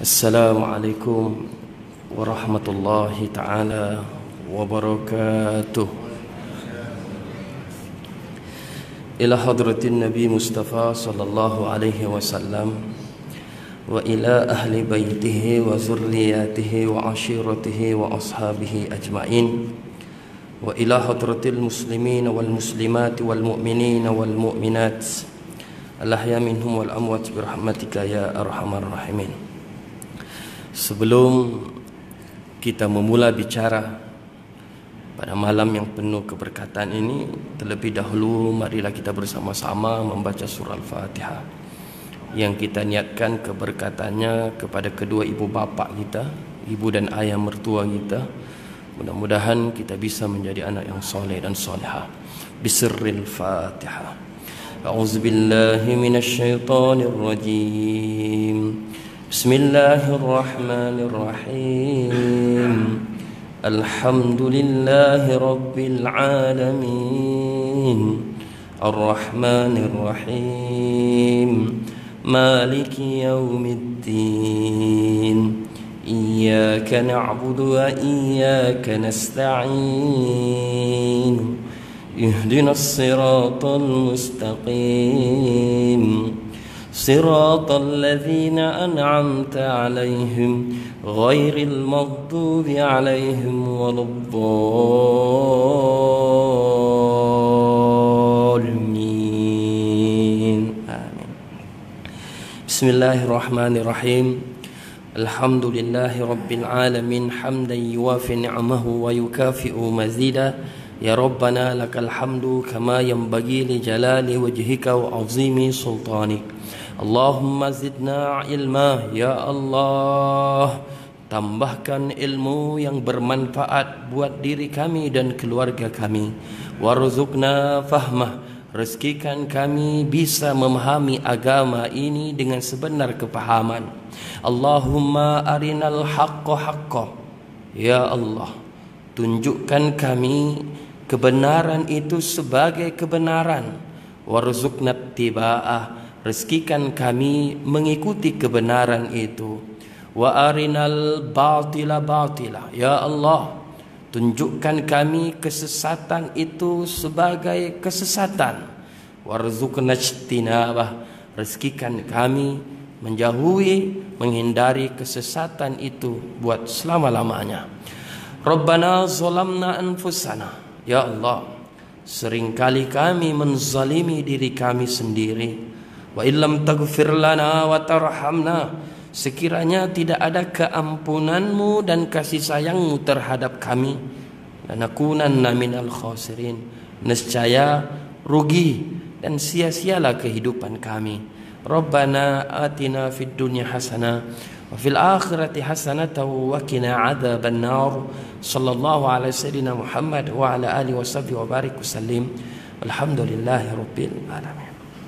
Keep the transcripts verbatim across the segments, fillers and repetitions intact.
Assalamualaikum warahmatullahi ta'ala wabarakatuh. Ila hadratin Nabi Mustafa sallallahu alaihi wasallam wa ila ahli baitihi wa zurriyatihi wa ashiratihi wa ashabihi ajma'in wa ila hadratil muslimin wal muslimat wal mu'minin wal mu'minat al-ahya minhum wal amwat birahmatika ya arhamar rahimin. Sebelum kita memula bicara pada malam yang penuh keberkatan ini, terlebih dahulu marilah kita bersama-sama membaca surah Al-Fatihah yang kita niatkan keberkatannya kepada kedua ibu bapa kita, ibu dan ayah mertua kita. Mudah-mudahan kita bisa menjadi anak yang soleh dan solehah. Bisirril Fatihah. A'udzubillahi minasyaitonir rajim. Bismillahirrahmanirrahim. Alhamdulillahi rabbil alamin. Ar-Rahmanir-Rahim. Maliki yaumiddin. Iyyaka na'budu wa iyyaka nasta'in. Ihdinas siratal mustaqim. صراط الذين أنعمت عليهم غير المغضوب عليهم ولا الضالين آمين. بسم الله الرحمن الرحيم. الحمد لله رب العالمين حمدا يوافي نعمه ويكافئ مزيدا. يا ربنا لك الحمد كما ينبغي لجلال وجهك وعظيم سلطانك. Allahumma zidna ilma, ya Allah, tambahkan ilmu yang bermanfaat buat diri kami dan keluarga kami. Warzuqna fahmah, rezekikan kami bisa memahami agama ini dengan sebenar kepahaman. Allahumma arinal haqqa haqqa, ya Allah, tunjukkan kami kebenaran itu sebagai kebenaran. Warzuqna tiba'ah, rezekikan kami mengikuti kebenaran itu. Wa arinal batila batila, ya Allah, tunjukkan kami kesesatan itu sebagai kesesatan. Warzuqna ijtinabah, rezekikan kami menjauhi, menghindari kesesatan itu buat selama-lamanya. Rabbana zalamna anfusana, ya Allah, seringkali kami menzalimi diri kami sendiri. Wa illam taghfir lana wa tarhamna, sekiranya tidak ada keampunanmu dan kasih sayangmu terhadap kami, lanakunanna minal khasirin, nescaya rugi dan sia-sialah kehidupan kami. Rabbana atina fid dunya hasanah wa fil akhirati hasanatan wa qina adzaban nar. Sallallahu alaihi sayyidina Muhammad wa ala alihi washabbihi wa barik wasallim. Alhamdulillahi rabbil alamin.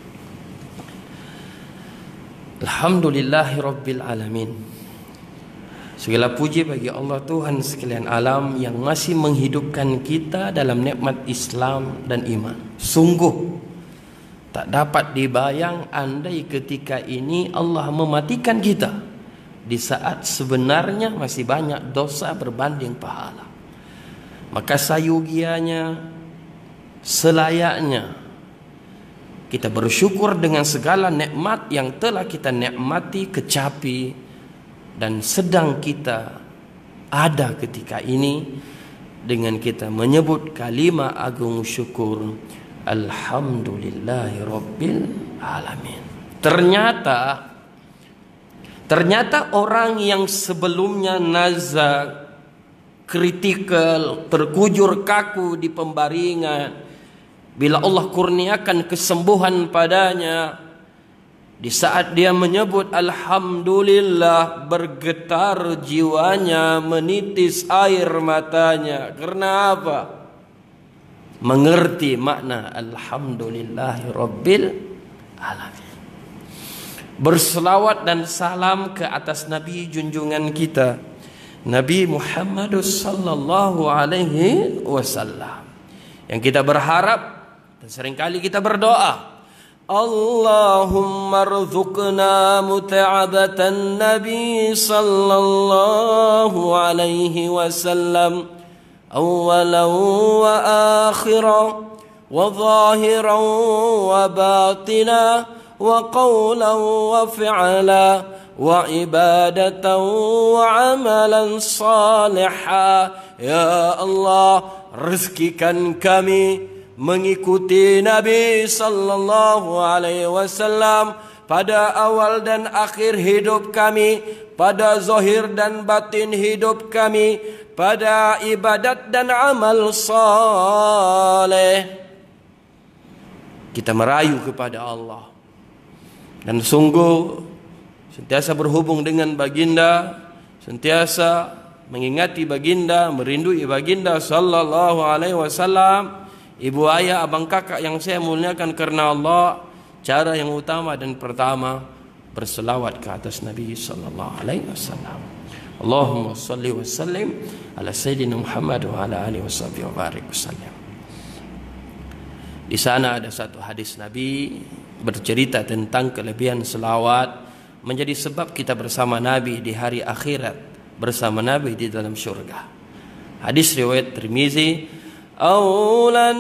Alhamdulillahi rabbil alamin. Segala puji bagi Allah Tuhan sekalian alam yang masih menghidupkan kita dalam nikmat Islam dan iman. Sungguh tak dapat dibayang andai ketika ini Allah mematikan kita di saat sebenarnya masih banyak dosa berbanding pahala. Maka sayugianya, selayaknya kita bersyukur dengan segala nikmat yang telah kita nikmati, kecapi dan sedang kita ada ketika ini, dengan kita menyebut kalimah agung syukur. Alhamdulillahi rabbil alamin. Ternyata ternyata orang yang sebelumnya nazak, kritikal, terkujur kaku di pembaringan, bila Allah kurniakan kesembuhan padanya, di saat dia menyebut Alhamdulillah, bergetar jiwanya, menitis air matanya. Karena apa? Mengerti makna Alhamdulillahi Rabbil Alamin. Berselawat dan salam ke atas Nabi junjungan kita, Nabi Muhammad sallallahu alaihi wasallam, yang kita berharap dan seringkali kita berdoa, اللهم ارزقنا متابعة النبي صلى الله عليه وسلم أولا وآخرا وظاهرا وباطنا وقولا وفعلا وعبادة وعملا صالحا. Ya Allah, rezekikan kami mengikuti Nabi sallallahu alaihi wasallam pada awal dan akhir hidup kami, pada zahir dan batin hidup kami, pada ibadat dan amal saleh. Kita merayu kepada Allah dan sungguh sentiasa berhubung dengan baginda, sentiasa mengingati baginda, merindui baginda sallallahu alaihi wasallam. Ibu ayah, abang kakak yang saya muliakan karena Allah, cara yang utama dan pertama berselawat ke atas Nabi sallallahu alaihi wasallam. Allahumma salli wa sallim ala sayyidina Muhammad wa ala alihi washabihi wa barik wasallam. Di sana ada satu hadis Nabi bercerita tentang kelebihan selawat menjadi sebab kita bersama Nabi di hari akhirat, bersama Nabi di dalam syurga. Hadis riwayat Tirmizi, awlan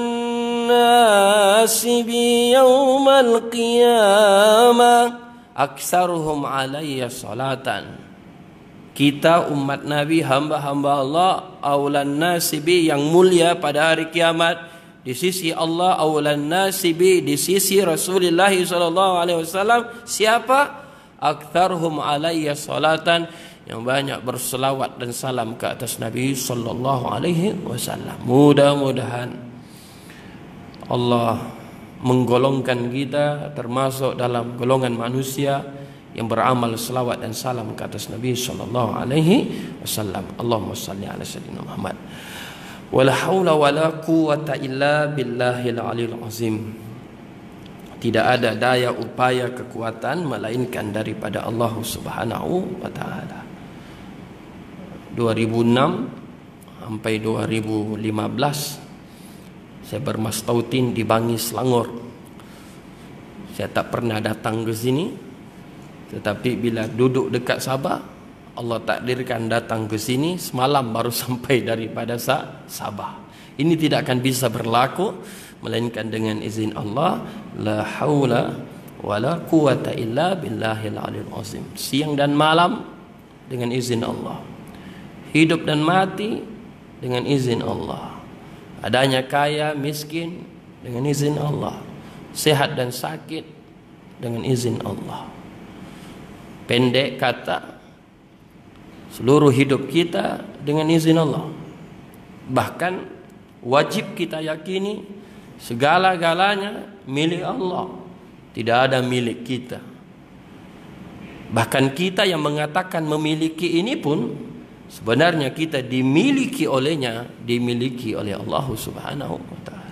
nasi bi yaumal qiyamah aksaruhum alayya salatan. Kita umat Nabi, hamba-hamba Allah, awlan nasi bi, yang mulia pada hari kiamat di sisi Allah, awlan nasi bi di sisi Rasulullah sallallahu alaihi wasallam. Siapa? Aktsaruhum alayya salatan, yang banyak berselawat dan salam ke atas Nabi sallallahu alaihi wasallam. Mudah-mudahan Allah menggolongkan kita termasuk dalam golongan manusia yang beramal selawat dan salam ke atas Nabi sallallahu alaihi wasallam. Allahumma salli ala sayyidina Muhammad. Wala haula wala quwwata illa billahil aliyil azim. Tidak ada daya upaya kekuatan melainkan daripada Allah Subhanahu wa taala. dua ribu enam sampai dua ribu lima belas saya bermastautin di Bangi, Selangor. Saya tak pernah datang ke sini, tetapi bila duduk dekat Sabah, Allah takdirkan datang ke sini. Semalam baru sampai daripada Sabah. Ini tidak akan bisa berlaku melainkan dengan izin Allah. La haula wala quwata illa billahil aliyil azim. Siang dan malam dengan izin Allah, hidup dan mati dengan izin Allah, adanya kaya miskin dengan izin Allah, sehat dan sakit dengan izin Allah. Pendek kata, seluruh hidup kita dengan izin Allah. Bahkan wajib kita yakini segala-galanya milik Allah, tidak ada milik kita. Bahkan kita yang mengatakan memiliki ini pun sebenarnya kita dimiliki olehnya, dimiliki oleh Allah Subhanahu wa taala.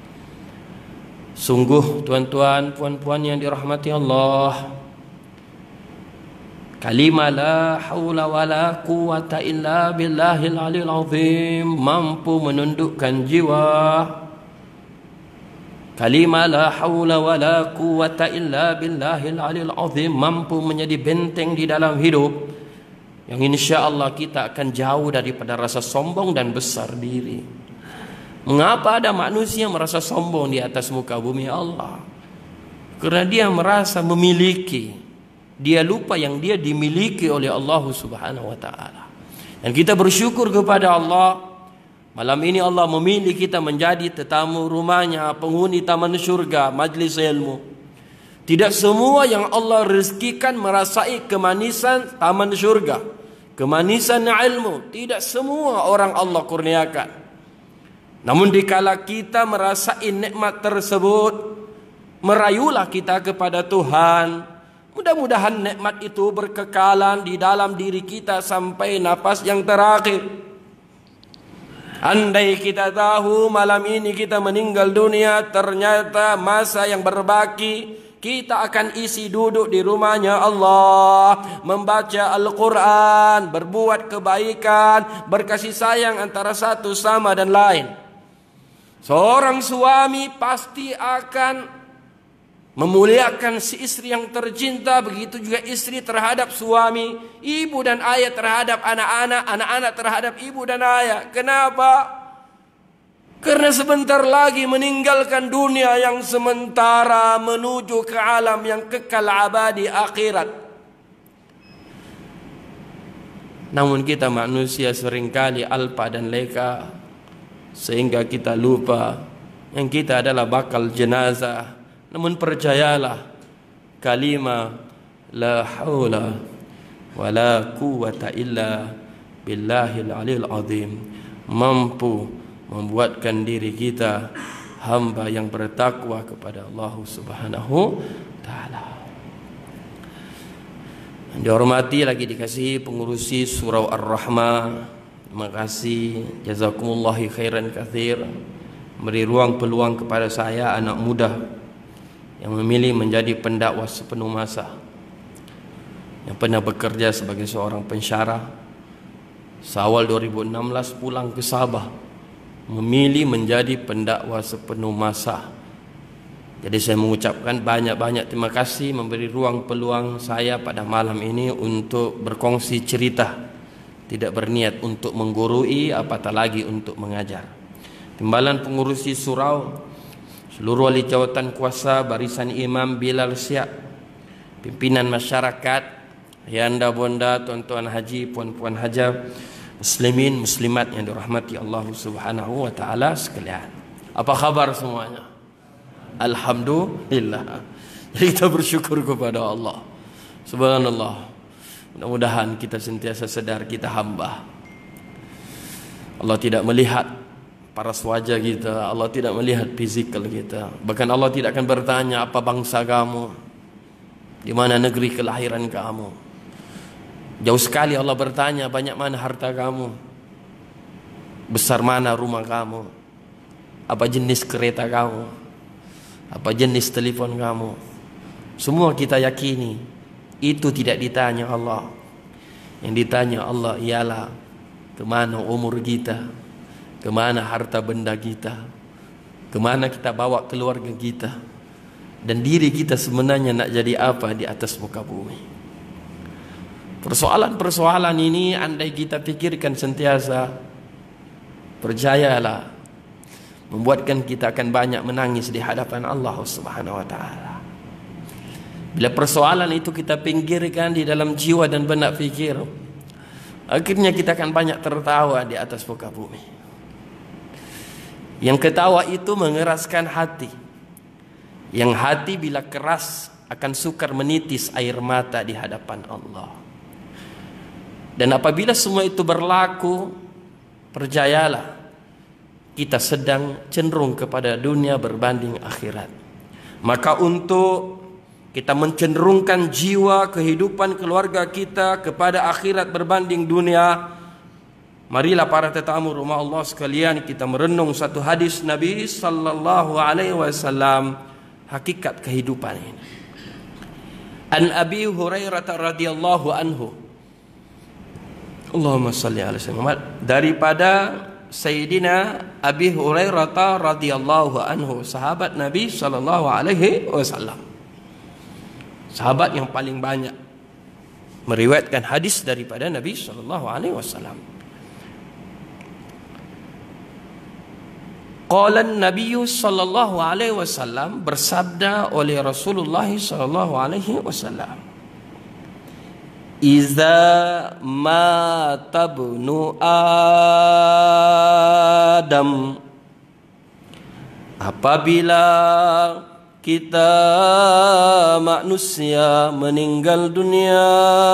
Sungguh tuan-tuan, puan-puan yang dirahmati Allah, kalimah la haula wala quwata illa billahil aliyil azim mampu menundukkan jiwa. Kalimah la haula wala quwata illa billahil aliyil azim mampu menjadi benteng di dalam hidup, yang insya-Allah kita akan jauh daripada rasa sombong dan besar diri. Mengapa ada manusia merasa sombong di atas muka bumi Allah? Karena dia merasa memiliki, dia lupa yang dia dimiliki oleh Allah Subhanahu wa taala. Dan kita bersyukur kepada Allah, malam ini Allah memilih kita menjadi tetamu rumahnya, penghuni taman syurga, majlis ilmu. Tidak semua yang Allah rezekikan merasai kemanisan taman syurga, kemanisan ilmu. Tidak semua orang Allah kurniakan. Namun dikala kita merasai nikmat tersebut, merayulah kita kepada Tuhan. Mudah-mudahan nikmat itu berkekalan di dalam diri kita sampai nafas yang terakhir. Andai kita tahu malam ini kita meninggal dunia, ternyata masa yang berbaki kita akan isi duduk di rumahnya Allah, membaca Al-Quran, berbuat kebaikan, berkasih sayang antara satu sama dan lain. Seorang suami pasti akan memuliakan si istri yang tercinta, begitu juga istri terhadap suami, ibu dan ayah terhadap anak-anak, anak-anak terhadap ibu dan ayah. Kenapa? Karena sebentar lagi meninggalkan dunia yang sementara menuju ke alam yang kekal abadi, akhirat. Namun kita manusia seringkali alpa dan leka, sehingga kita lupa yang kita adalah bakal jenazah. Namun percayalah, kalimah la haula wa la quwata illa billahil aliyil azim mampu membuatkan diri kita hamba yang bertakwa kepada Allah Subhanahu taala. Dihormati lagi dikasihi pengurusi surau Ar-Rahmah. Terima kasih, jazakumullahu khairan katsir, beri ruang peluang kepada saya, anak muda yang memilih menjadi pendakwah sepenuh masa, yang pernah bekerja sebagai seorang pensyarah. Syawal dua ribu enam belas pulang ke Sabah, memilih menjadi pendakwah sepenuh masa. Jadi saya mengucapkan banyak-banyak terima kasih memberi ruang peluang saya pada malam ini untuk berkongsi cerita. Tidak berniat untuk menggurui, apatah lagi untuk mengajar. Timbalan pengurusi surau, seluruh wali jawatan kuasa, barisan imam Bilal Siap, pimpinan masyarakat, ayanda bonda, tuan-tuan haji, puan-puan haja, muslimin, muslimat yang dirahmati Allah Subhanahu wa taala sekalian. Apa khabar semuanya? Alhamdulillah. Jadi kita bersyukur kepada Allah. Subhanallah. Mudah-mudahan kita sentiasa sedar kita hamba. Allah tidak melihat paras wajah kita, Allah tidak melihat fizikal kita. Bahkan Allah tidak akan bertanya apa bangsa kamu, di mana negeri kelahiran kamu. Jauh sekali Allah bertanya banyak mana harta kamu, besar mana rumah kamu, apa jenis kereta kamu, apa jenis telepon kamu. Semua kita yakini itu tidak ditanya Allah. Yang ditanya Allah ialah kemana umur kita, kemana harta benda kita, kemana kita bawa keluarga kita, dan diri kita sebenarnya nak jadi apa di atas muka bumi. Persoalan-persoalan ini andai kita pikirkan sentiasa, percayalah, membuatkan kita akan banyak menangis di hadapan Allah Subhanahu wa taala. Bila persoalan itu kita pinggirkan di dalam jiwa dan benak fikir, akhirnya kita akan banyak tertawa di atas muka bumi. Yang ketawa itu mengeraskan hati. Yang hati bila keras akan sukar menitis air mata di hadapan Allah. Dan apabila semua itu berlaku, percayalah, kita sedang cenderung kepada dunia berbanding akhirat. Maka untuk kita mencenderungkan jiwa, kehidupan keluarga kita kepada akhirat berbanding dunia, marilah para tetamu rumah Allah sekalian, kita merenung satu hadis Nabi sallallahu alaihi wasallam, hakikat kehidupan ini. An Abi Hurairah radhiyallahu anhu, Allahumma salli ala sayyidina Muhammad, daripada Sayyidina Abi Hurairah radhiyallahu anhu, sahabat Nabi sallallahu alaihi wasallam. Sahabat yang paling banyak meriwayatkan hadis daripada Nabi sallallahu alaihi wasallam. Qala an-nabiy sallallahu alaihi wasallam, bersabda oleh Rasulullah sallallahu alaihi wasallam, "Iza mata ibnu Adam," apabila kita manusia meninggal dunia,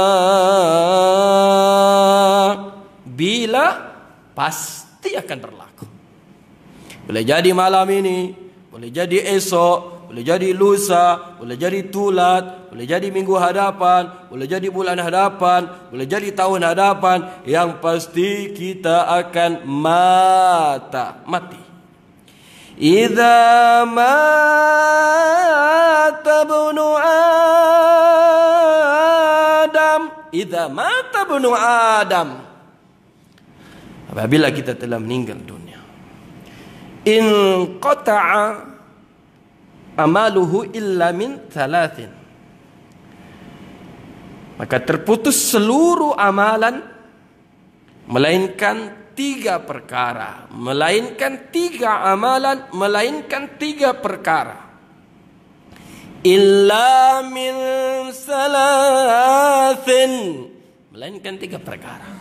bila pasti akan berlaku. Boleh jadi malam ini, boleh jadi esok, boleh jadi lusa, boleh jadi tulat, boleh jadi minggu hadapan, boleh jadi bulan hadapan, boleh jadi tahun hadapan. Yang pasti kita akan mata, mati. Idza mata ibnu Adam, idza mata ibnu Adam, apabila kita telah meninggal dunia, in qata'a amaluhu illa min thalathin. Maka terputus seluruh amalan melainkan tiga perkara, melainkan tiga amalan, melainkan tiga perkara. Illa min salathin, melainkan tiga perkara.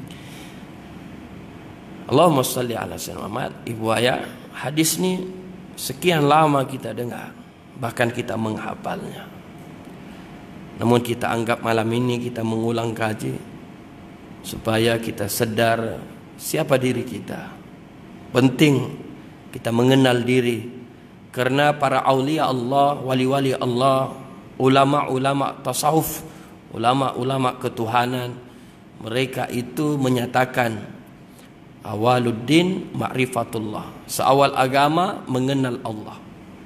Allahumma salli ala sayyidina Muhammad. Ibu ayah, hadis ni sekian lama kita dengar, bahkan kita menghafalnya. Namun kita anggap malam ini kita mengulang kaji supaya kita sedar siapa diri kita. Penting kita mengenal diri, karena para aulia Allah, wali-wali Allah, ulama-ulama tasawuf, ulama-ulama ketuhanan, mereka itu menyatakan awaluddin ma'rifatullah, seawal agama mengenal Allah.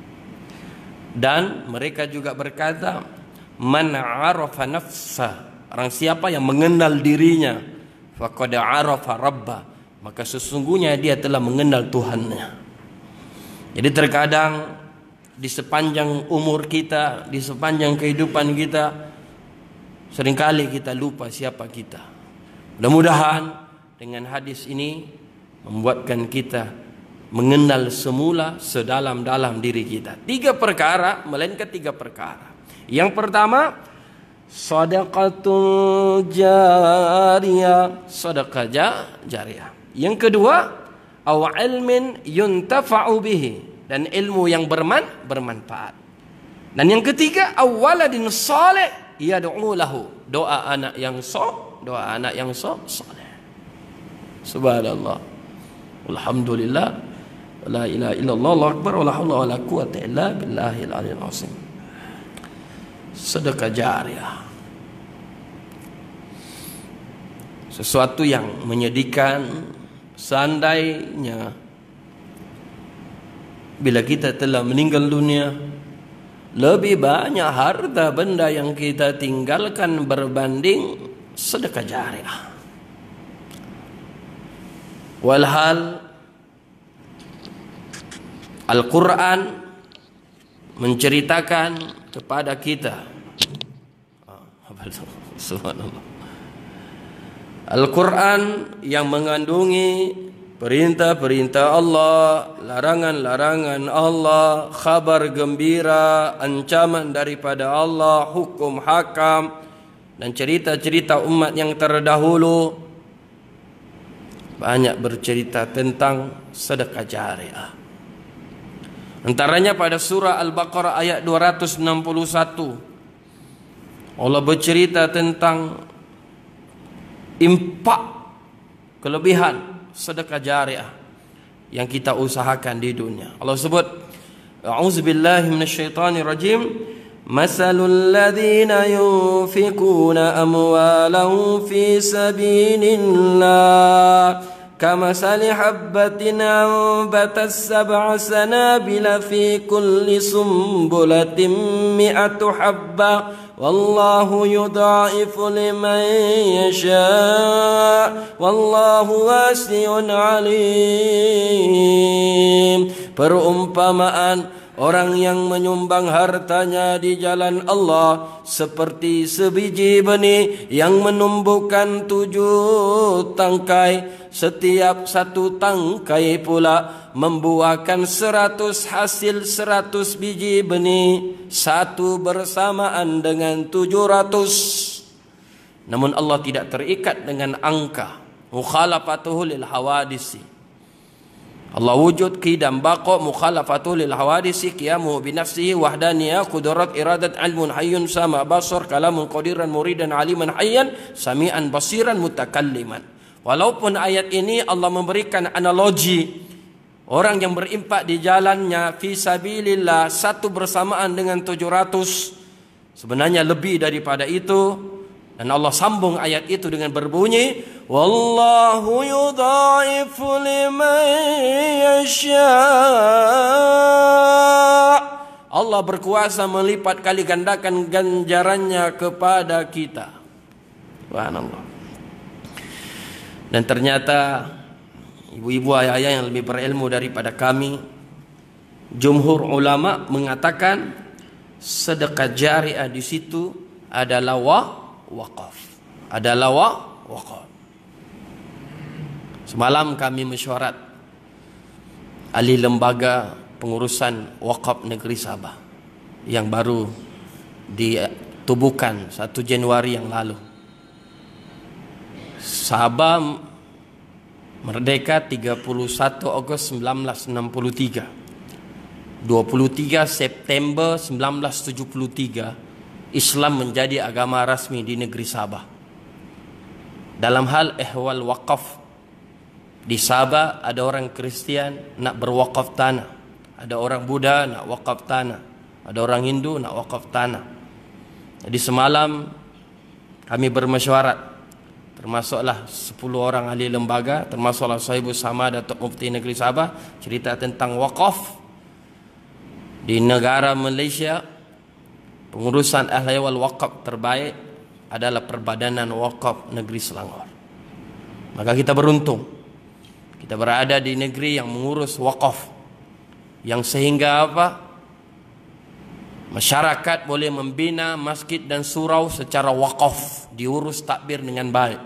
Dan mereka juga berkata, man arafa nafsa, orang siapa yang mengenal dirinya, faqad arafa rabba, maka sesungguhnya dia telah mengenal Tuhannya. Jadi terkadang di sepanjang umur kita, di sepanjang kehidupan kita, seringkali kita lupa siapa kita. Mudah-mudahan dengan hadis ini membuatkan kita mengenal semula sedalam-dalam diri kita. Tiga perkara, melainkan tiga perkara. Yang pertama, sedekahul jariyah, sedekah jariyah. Yang kedua, aw ilmin yuntafa'u bihi, dan ilmu yang berman bermanfaat. Dan yang ketiga, aw waladin salih yad'u lahu, doa anak yang saleh, doa anak yang saleh. Subhanallah, alhamdulillah, la ilaha illallah, Allahu akbar, wala haula wala quwwata illa billahil aliyyil azim. Sedekah jariyah, sesuatu yang menyedihkan. Seandainya bila kita telah meninggal dunia, lebih banyak harta benda yang kita tinggalkan berbanding sedekah jariyah. Walhal Al-Quran menceritakan kepada kita, subhanallah, Al-Quran yang mengandungi perintah-perintah Allah, larangan-larangan Allah, khabar gembira, ancaman daripada Allah, hukum hakam, dan cerita-cerita umat yang terdahulu, banyak bercerita tentang sedekah jariyah. Antaranya pada surah Al-Baqarah ayat dua ratus enam puluh satu, Allah bercerita tentang impak, kelebihan sedekah jariyah yang kita usahakan di dunia. Allah sebut, a'udzubillahi minasyaitonir rajim, masalul ladzina yunfikuna amwalahum fi sabilillah kamasali habbatin anbatat sab'a sanabila fi kulli sumbulatin mi'atu habba wallahu yudha'ifu liman yasha' wallahu wasi'un alim. Perumpamaan orang yang menyumbang hartanya di jalan Allah seperti sebiji benih yang menumbuhkan tujuh tangkai, setiap satu tangkai pula membuahkan seratus hasil seratus biji benih, satu bersamaan dengan tujuh ratus. Namun Allah tidak terikat dengan angka, mukhalafatuhu lil hawadisi. Allah wujud, qidam, baqa, mukhalafatuhu lil hawadisi, qiyamuhu binafsihi, wahdaniyah, qudrat, iradat, ilmun, hayyun, sama, basar, kalamun, qadiran, muridan, aliman, hayyan, sami'an, basiran, mutakalliman. Walaupun ayat ini Allah memberikan analogi orang yang berimpak di jalannya fi sabilillah satu bersamaan dengan tujuh ratus, sebenarnya lebih daripada itu. Dan Allah sambung ayat itu dengan berbunyi, wallahu yudha'ifu liman yasha'. Allah berkuasa melipat kali gandakan ganjarannya kepada kita. Subhanallah. Dan ternyata ibu-ibu ayah-ayah yang lebih berilmu daripada kami Jumhur ulama mengatakan sedekah jariah di situ adalah wa waqaf. Adalah wa waqaf. Semalam kami mesyuarat ahli lembaga pengurusan wakaf negeri Sabah yang baru ditubuhkan satu Januari yang lalu. Sabah merdeka tiga puluh satu Ogos seribu sembilan ratus enam puluh tiga. dua puluh tiga September seribu sembilan ratus tujuh puluh tiga Islam menjadi agama rasmi di negeri Sabah. Dalam hal ehwal wakaf di Sabah, ada orang Kristian nak berwakaf tanah, ada orang Buddha nak wakaf tanah, ada orang Hindu nak wakaf tanah. Jadi semalam kami bermesyuarat, termasuklah sepuluh orang ahli lembaga, termasuklah Sahibus Sama Datuk Mufti Negeri Sabah, cerita tentang wakaf. Di negara Malaysia, pengurusan ahli wal wakaf terbaik adalah Perbadanan Wakaf Negeri Selangor. Maka kita beruntung, kita berada di negeri yang mengurus wakaf, yang sehingga apa? Masyarakat boleh membina masjid dan surau secara wakaf, diurus takbir dengan baik.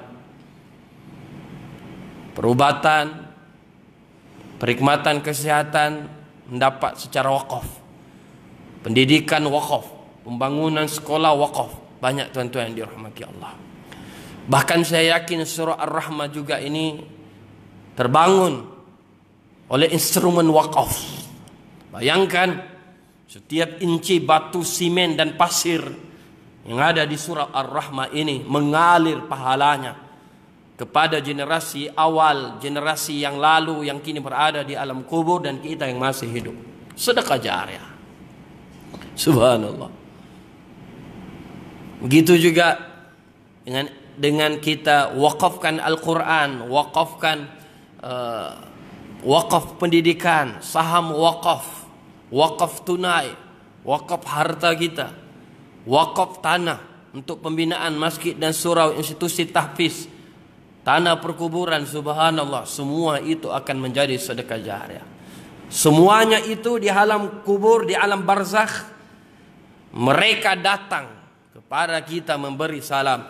Perubatan, perkhidmatan kesihatan mendapat secara wakaf. Pendidikan wakaf, pembangunan sekolah wakaf. Banyak tuan-tuan yang dirahmati Allah. Bahkan saya yakin surah Ar-Rahmah juga ini terbangun oleh instrumen wakaf. Bayangkan setiap inci batu, simen dan pasir yang ada di surah Ar-Rahmah ini mengalir pahalanya kepada generasi awal, generasi yang lalu yang kini berada di alam kubur dan kita yang masih hidup. Sedekah jariah. Subhanallah. Begitu juga dengan dengan kita wakafkan Al-Quran, wakafkan uh, wakaf pendidikan, saham wakaf, wakaf tunai, wakaf harta kita, wakaf tanah untuk pembinaan masjid dan surau, institusi tahfiz, tanah perkuburan. Subhanallah, semua itu akan menjadi sedekah jariah. Semuanya itu di alam kubur, di alam barzakh, mereka datang kepada kita memberi salam.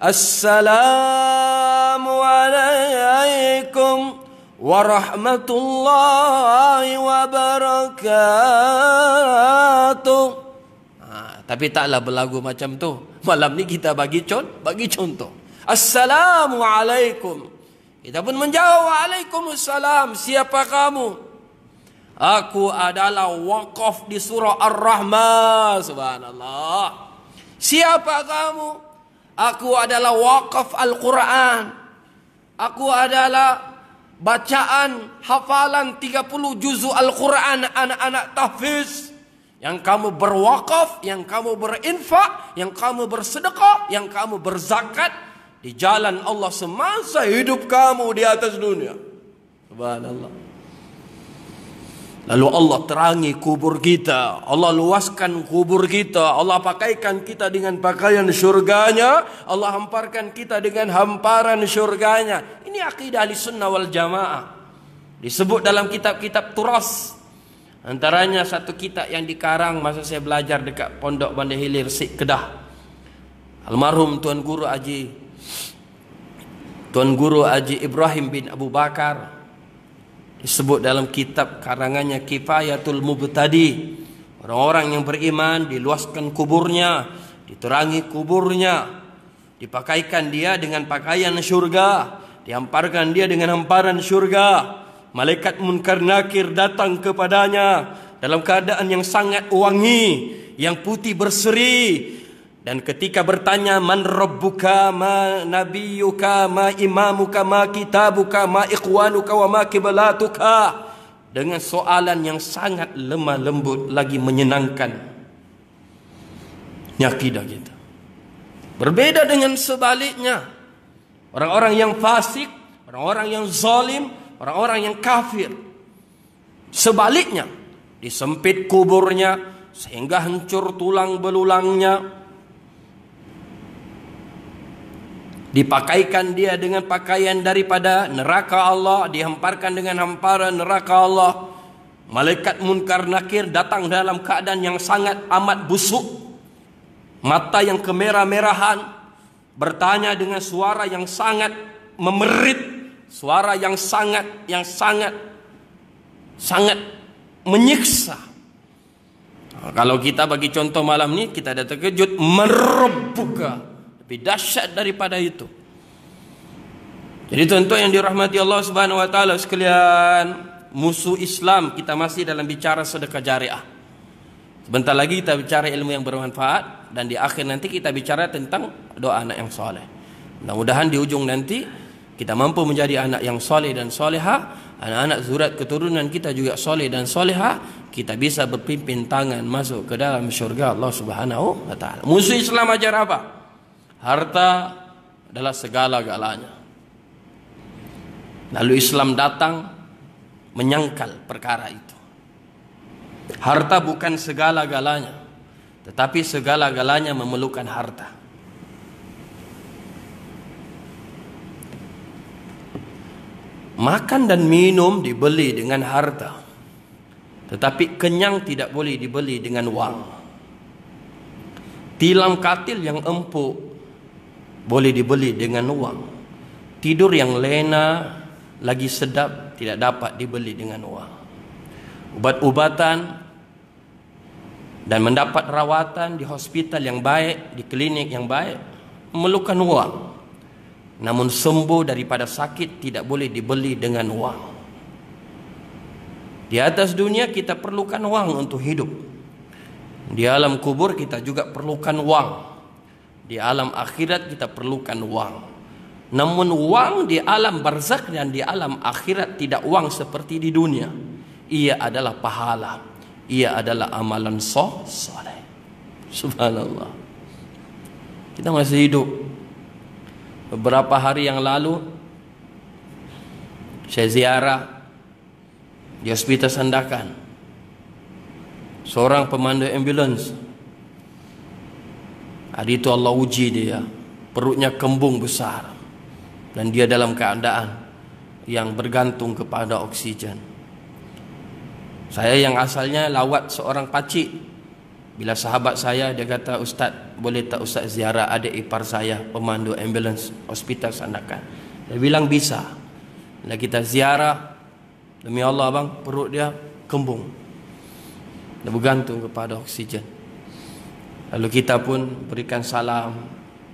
Assalamualaikum warahmatullahi wabarakatuh. Ha, tapi taklah berlagu macam tu. Malam ni kita bagi contoh, bagi contoh. Assalamualaikum. Kita pun menjawab, Waalaikumsalam. Siapa kamu? Aku adalah wakaf di surah Ar-Rahmah. Subhanallah. Siapa kamu? Aku adalah wakaf Al-Quran. Aku adalah bacaan hafalan tiga puluh juzuk Al-Quran anak-anak tahfiz. Yang kamu berwakaf, yang kamu berinfak, yang kamu bersedekah, yang kamu berzakat di jalan Allah semasa hidup kamu di atas dunia. Subhanallah. Lalu Allah terangi kubur kita, Allah luaskan kubur kita, Allah pakaikan kita dengan pakaian syurganya, Allah hamparkan kita dengan hamparan syurganya. Ini akidah ahli sunnah wal jamaah. Disebut dalam kitab-kitab turas. Antaranya satu kitab yang dikarang masa saya belajar dekat Pondok Bandar Hilir, Sik Kedah. Almarhum Tuan Guru Haji Tuan Guru Haji Ibrahim bin Abu Bakar. Disebut dalam kitab karangannya Kifayatul Mubtadi. Orang-orang yang beriman diluaskan kuburnya, diterangi kuburnya, dipakaikan dia dengan pakaian syurga, dihamparkan dia dengan hamparan syurga. Malaikat Munkar Nakir datang kepadanya dalam keadaan yang sangat wangi, yang putih berseri. Dan ketika bertanya, man rabbuka, ma nabiyuka, ma imamuka, ma kitabuka, ma ikhwanuka, wa ma kiblatuka, dengan soalan yang sangat lemah lembut lagi menyenangkan. Ini akidah kita. Berbeda dengan sebaliknya, orang-orang yang fasik, orang-orang yang zalim, orang-orang yang kafir. Sebaliknya, disempit kuburnya sehingga hancur tulang belulangnya. Dipakaikan dia dengan pakaian daripada neraka Allah, dihamparkan dengan hamparan neraka Allah. Malaikat Munkar Nakir datang dalam keadaan yang sangat amat busuk, mata yang kemerah-merahan, bertanya dengan suara yang sangat memerit, suara yang sangat yang sangat sangat menyiksa. Kalau kita bagi contoh malam ni, kita ada terkejut, merebuka, lebih dahsyat daripada itu. Jadi tuan-tuan yang dirahmati Allah Subhanahu wa taala sekalian, musuh Islam, kita masih dalam bicara sedekah jariah. Sebentar lagi kita bicara ilmu yang bermanfaat, dan di akhir nanti kita bicara tentang doa anak yang soleh. Mudah-mudahan di ujung nanti kita mampu menjadi anak yang soleh dan soleha, anak-anak zurat keturunan kita juga soleh dan soleha, kita bisa berpimpin tangan masuk ke dalam syurga Allah Subhanahu wa taala. Musuh Islam ajar apa? Harta adalah segala-galanya. Lalu Islam datang menyangkal perkara itu. Harta bukan segala-galanya, tetapi segala-galanya memerlukan harta. Makan dan minum dibeli dengan harta, tetapi kenyang tidak boleh dibeli dengan wang. Tilam katil yang empuk boleh dibeli dengan wang. Tidur yang lena lagi sedap tidak dapat dibeli dengan wang. Ubat-ubatan dan mendapat rawatan di hospital yang baik, di klinik yang baik, memerlukan wang. Namun sembuh daripada sakit tidak boleh dibeli dengan wang. Di atas dunia kita perlukan wang untuk hidup. Di alam kubur kita juga perlukan wang. Di alam akhirat kita perlukan wang. Namun wang di alam barzakh dan di alam akhirat tidak wang seperti di dunia. Ia adalah pahala. Ia adalah amalan soleh. Subhanallah. Kita masih hidup. Beberapa hari yang lalu saya ziarah di Hospital Sandakan seorang pemandu ambulans. Hari itu Allah uji dia, perutnya kembung besar, dan dia dalam keadaan yang bergantung kepada oksigen. Saya yang asalnya lawat seorang pakcik, bila sahabat saya dia kata, "Ustaz, boleh tak Ustaz ziarah adik ipar saya pemandu ambulans Hospital Sandakan?" Dia bilang bisa. Bila kita ziarah, demi Allah bang, perut dia kembung, dia bergantung kepada oksigen. Lalu kita pun berikan salam,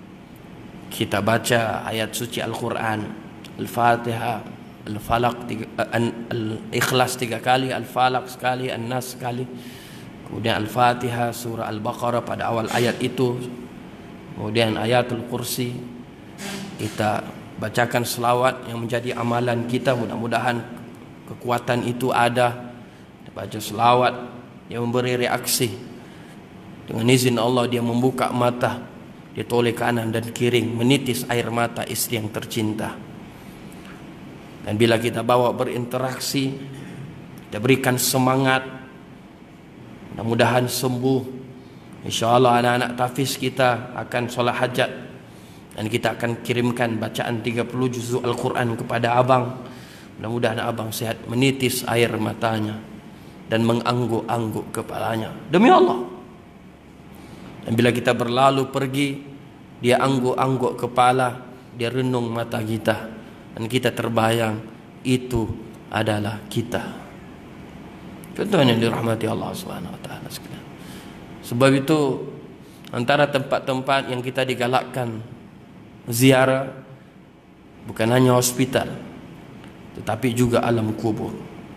kita baca ayat suci Al-Quran, Al-Fatihah, Al-Falaq, Al-Ikhlas tiga kali, Al-Falaq sekali, An-Nas sekali, kemudian Al-Fatihah, surah Al-Baqarah pada awal ayat itu, kemudian ayatul kursi. Kita bacakan selawat yang menjadi amalan kita, mudah-mudahan kekuatan itu ada. Kita baca selawat yang memberi reaksi. Dengan izin Allah dia membuka mata, dia toleh kanan dan kiri, menitis air mata istri yang tercinta. Dan bila kita bawa berinteraksi, kita berikan semangat, mudah-mudahan sembuh. InsyaAllah anak-anak tafiz kita akan solat hajat, dan kita akan kirimkan bacaan tiga puluh juzuk Al-Quran kepada abang. Mudah-mudahan abang sehat, menitis air matanya dan mengangguk-angguk kepalanya demi Allah. Dan bila kita berlalu pergi, dia angguk-angguk kepala, dia renung mata kita, dan kita terbayang itu adalah kita. Contohnya yang dirahmati Allah Subhanahu wa taala sekalian. Sebab itu antara tempat-tempat yang kita digalakkan ziarah bukan hanya hospital, tetapi juga alam kubur.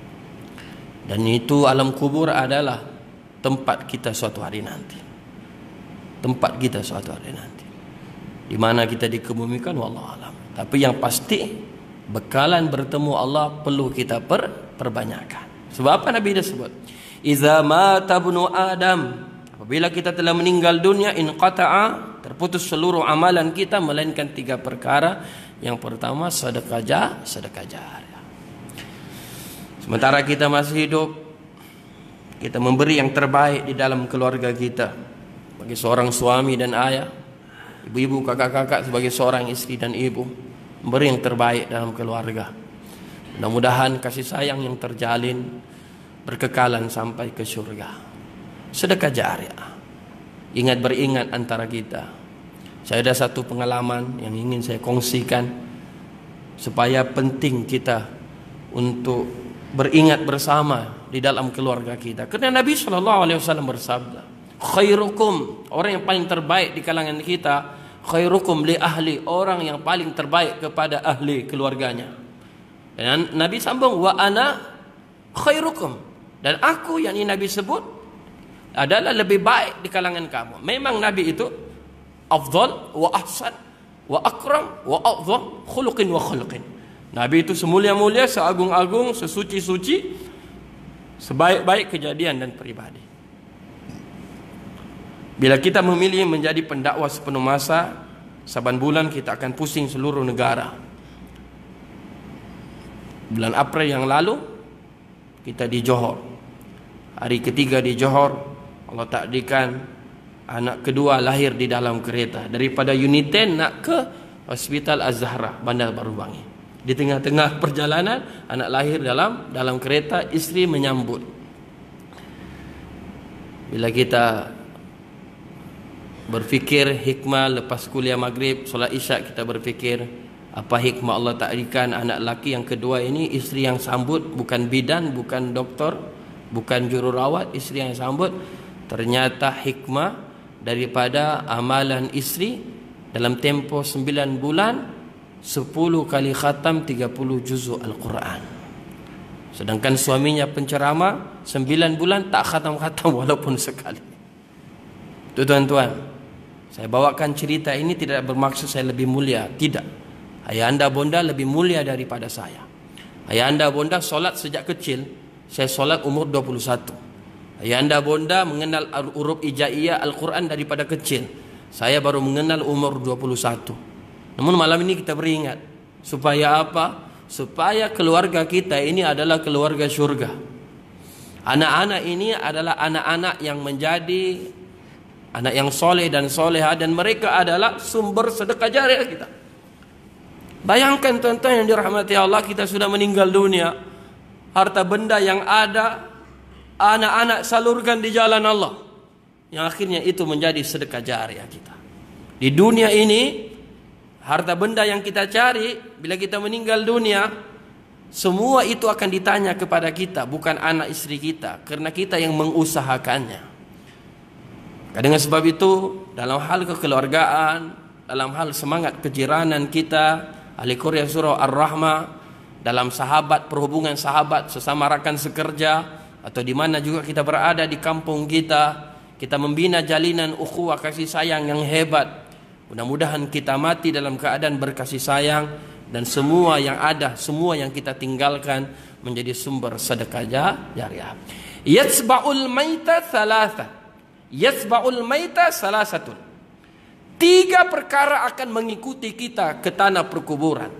Dan itu alam kubur adalah tempat kita suatu hari nanti. Tempat kita suatu hari nanti. Di mana kita dikebumikan wallahu alam. Tapi yang pasti bekalan bertemu Allah perlu kita per, perbanyakkan. Sebab apa Nabi dah sebut? Iza mata ibnu Adam, apabila kita telah meninggal dunia, inqata'a, terputus seluruh amalan kita melainkan tiga perkara. Yang pertama sedekah jah, sedekah jariah. Sementara kita masih hidup, kita memberi yang terbaik di dalam keluarga kita. Bagi seorang suami dan ayah, ibu-ibu, kakak-kakak, sebagai seorang istri dan ibu, memberi yang terbaik dalam keluarga. Mudah-mudahan kasih sayang yang terjalin berkekalan sampai ke syurga. Sedekah jariah. Ingat beringat antara kita. Saya ada satu pengalaman yang ingin saya kongsikan supaya penting kita untuk beringat bersama di dalam keluarga kita. Karena Nabi shallallahu alaihi wasallam bersabda, khairukum, orang yang paling terbaik di kalangan kita, khairukum li ahli, orang yang paling terbaik kepada ahli keluarganya. Dan Nabi sambung, wa ana khairukum, dan aku yang ini Nabi sebut adalah lebih baik di kalangan kamu. Memang Nabi itu afdal wa ahsan wa akram wa a'zam khuluqin wa khuluqin. Nabi itu semulia-mulia, seagung-agung, sesuci-suci, sebaik-baik kejadian dan pribadi. Bila kita memilih menjadi pendakwah sepenuh masa, saban bulan kita akan pusing seluruh negara. Bulan April yang lalu kita di Johor. Hari ketiga di Johor, Allah takdirkan anak kedua lahir di dalam kereta. Daripada unit sepuluh nak ke Hospital Az-Zahra, Bandar Baru Bangi. Di tengah-tengah perjalanan anak lahir dalam dalam kereta, isteri menyambut. Bila kita berfikir hikmah lepas kuliah maghrib, solat isyak, kita berfikir apa hikmah Allah takdirkan anak laki yang kedua ini, isteri yang sambut, bukan bidan, bukan doktor, bukan jururawat, isteri yang sambut. Ternyata hikmah daripada amalan isteri dalam tempoh sembilan bulan, sepuluh kali khatam tiga puluh juzuk Al-Quran. Sedangkan suaminya penceramah, sembilan bulan tak khatam-khatam walaupun sekali. Itu tuan-tuan, saya bawakan cerita ini tidak bermaksud saya lebih mulia, tidak. Ayah anda bonda lebih mulia daripada saya. Ayah anda bonda solat sejak kecil, saya solat umur dua puluh satu. Ayah anda bonda mengenal huruf hijaiyah Al-Quran daripada kecil, saya baru mengenal umur dua puluh satu. Namun malam ini kita beringat, supaya apa? Supaya keluarga kita ini adalah keluarga syurga. Anak-anak ini adalah anak-anak yang menjadi anak yang soleh dan soleha, dan mereka adalah sumber sedekah jariah kita. Bayangkan tuan-tuan yang dirahmati Allah, kita sudah meninggal dunia, harta benda yang ada anak-anak salurkan di jalan Allah, yang akhirnya itu menjadi sedekah jariah kita. Di dunia ini, harta benda yang kita cari, bila kita meninggal dunia, semua itu akan ditanya kepada kita, bukan anak istri kita, karena kita yang mengusahakannya. Dengan sebab itu, dalam hal kekeluargaan, dalam hal semangat kejiranan kita, ahli Korea surah Ar-Rahmah, dalam sahabat, perhubungan sahabat sesama rakan sekerja, atau di mana juga kita berada di kampung kita, kita membina jalinan ukhuwah kasih sayang yang hebat. Mudah-mudahan kita mati dalam keadaan berkasih sayang, dan semua yang ada, semua yang kita tinggalkan menjadi sumber sedekah jariah. Yatsba'ul maita thalatha. Yatsba'ul maita salasatun. Tiga perkara akan mengikuti kita ke tanah perkuburan.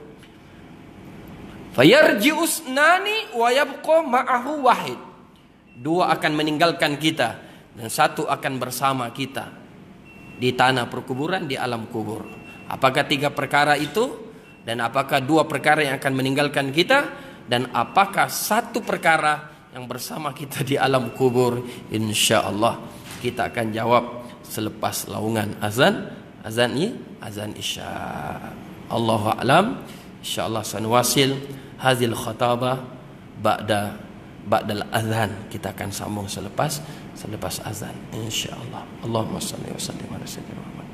Fayarji'us nani wa yabqa ma'ahu wahid. Dua akan meninggalkan kita, dan satu akan bersama kita di tanah perkuburan, di alam kubur. Apakah tiga perkara itu? Dan apakah dua perkara yang akan meninggalkan kita? Dan apakah satu perkara yang bersama kita di alam kubur? InsyaAllah kita akan jawab selepas laungan azan. Azan ini azan isya. Allahu a'lam. InsyaAllah sanuwasil hazil khatabah ba'da ba'dal azan. Kita akan sambung selepas selepas azan, insyaallah. Allahumma shalli wa sallim ala sayyidina Muhammad.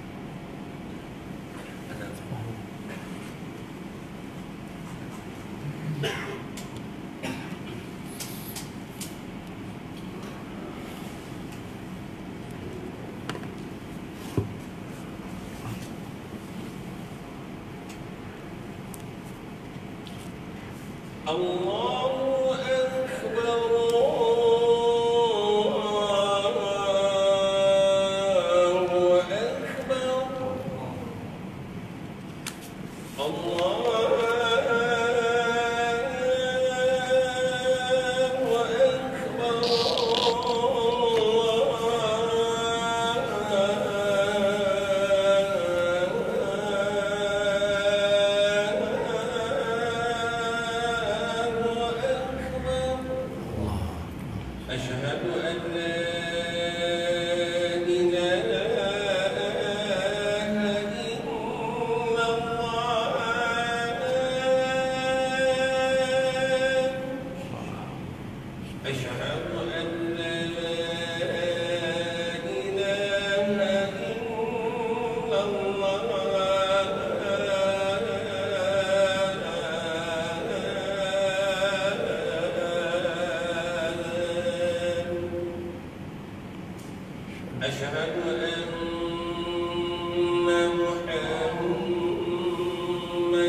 Allahu Akbar.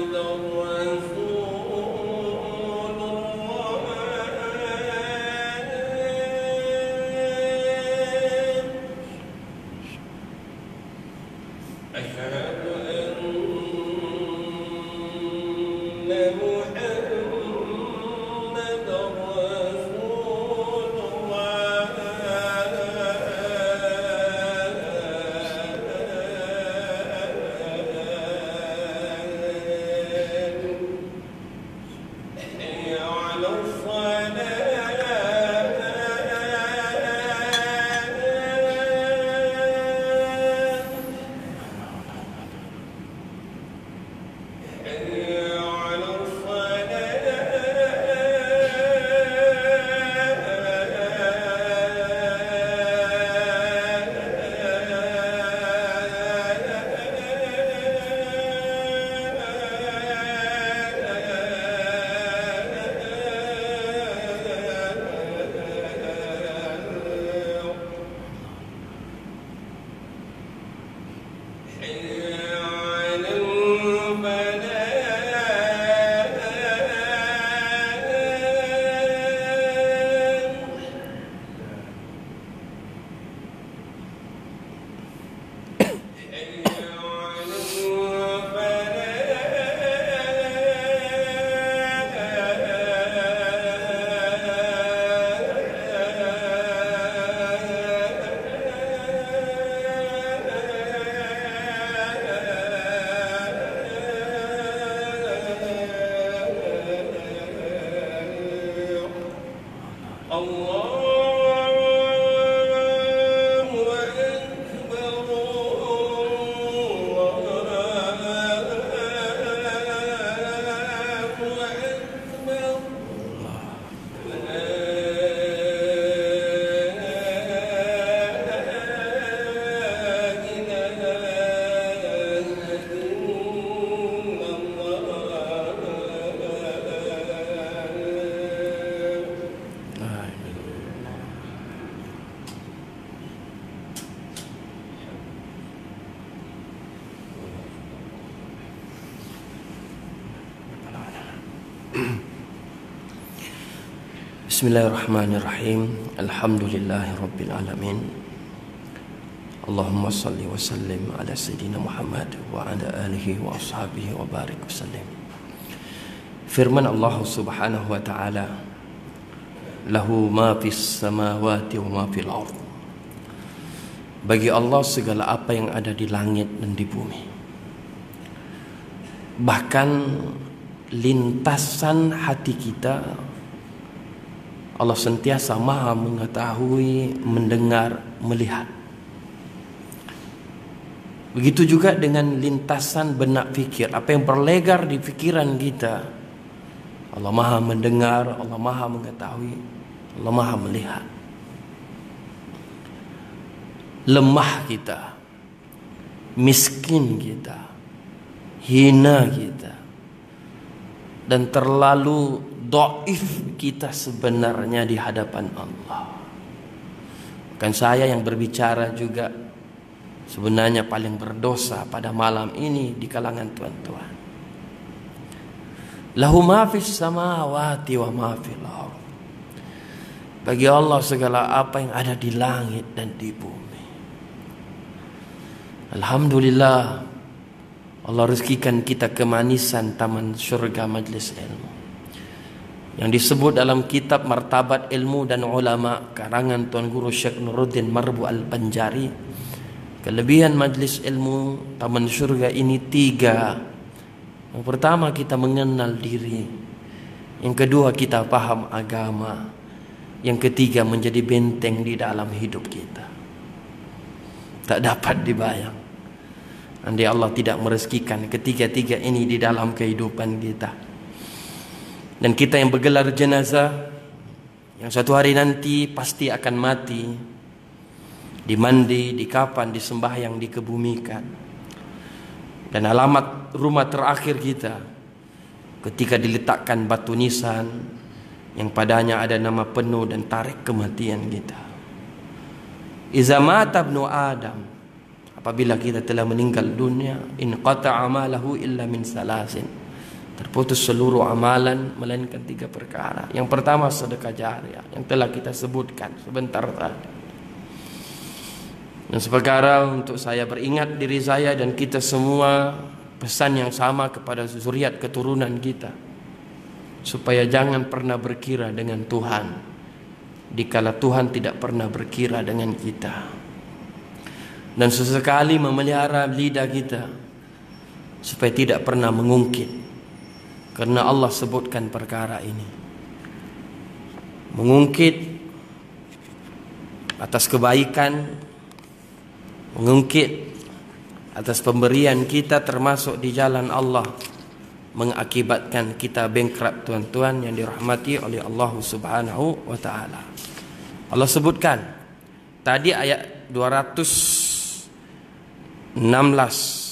Bismillahirrahmanirrahim. Alhamdulillahi rabbil alamin. Allahumma salli wa sallim ala sayyidina Muhammad wa ala alihi wa ashabihi wa barik wa sallim. Firman Allah Subhanahu wa ta'ala, lahu ma fis samawati wa ma fil ardh. Bagi Allah segala apa yang ada di langit dan di bumi. Bahkan lintasan hati kita Allah sentiasa maha mengetahui, mendengar, melihat. Begitu juga dengan lintasan benak fikir, apa yang berlegar di fikiran kita, Allah maha mendengar, Allah maha mengetahui, Allah maha melihat. Lemah kita, miskin kita, hina kita, dan terlalu dhaif kita sebenarnya di hadapan Allah. Bukan saya yang berbicara juga, sebenarnya paling berdosa pada malam ini di kalangan tuan-tuan. Lahu ma fis samawati wa ma fil ardh. Bagi Allah segala apa yang ada di langit dan di bumi. Alhamdulillah, Allah rezekikan kita kemanisan taman syurga majlis ilmu yang disebut dalam kitab Martabat Ilmu dan Ulama karangan Tuan Guru Syekh Nuruddin Marbu Al-Banjari. Kelebihan majlis ilmu taman syurga ini tiga. Yang pertama, kita mengenal diri. Yang kedua, kita paham agama. Yang ketiga, menjadi benteng di dalam hidup kita. Tak dapat dibayang andai Allah tidak merezekikan ketiga-tiga ini di dalam kehidupan kita. Dan kita yang bergelar jenazah, yang satu hari nanti pasti akan mati, dimandi, dikapan, disembahyang, dikebumikan. Dan alamat rumah terakhir kita ketika diletakkan batu nisan yang padanya ada nama penuh dan tarikh kematian kita. Iza mata ibnu Adam, apabila kita telah meninggal dunia, in qata'a amalahu illa min salasin. terputus seluruh amalan melainkan tiga perkara. Yang pertama sedekah jariah yang telah kita sebutkan sebentar tadi. Dan sekarang untuk saya beringat diri saya dan kita semua, pesan yang sama kepada zuriat keturunan kita, supaya jangan pernah berkira dengan Tuhan dikala Tuhan tidak pernah berkira dengan kita. Dan sesekali memelihara lidah kita supaya tidak pernah mengungkit, karena Allah sebutkan perkara ini. Mengungkit atas kebaikan, mengungkit atas pemberian kita termasuk di jalan Allah, mengakibatkan kita bankrupt, tuan-tuan yang dirahmati oleh Allah Subhanahu wa taala. Allah sebutkan tadi ayat dua ratus enam belas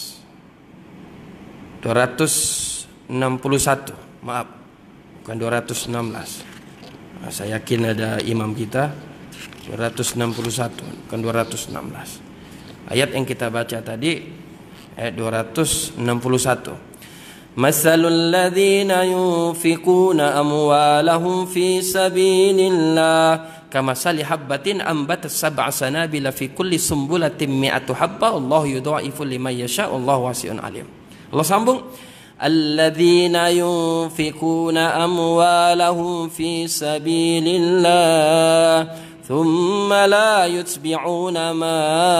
dua ratus enam puluh satu, maaf, bukan dua ratus enam belas. Nah, saya yakin ada imam kita dua ratus enam puluh satu, bukan dua ratus enam belas. Ayat yang kita baca tadi ayat dua ratus enam puluh satu. Masalul ladzina yunfiquna amwalahum fi sabilillah kamasali habbatin ambatat sab'a sanabila fi kulli sumbulatin mi'atu habba Allahu yudha'ifu liman yasha' wallahu wasi'un alim. Allah sambung, alladzina yunfiquna amwalahum fi sabilillah thumma la yutbi'una ma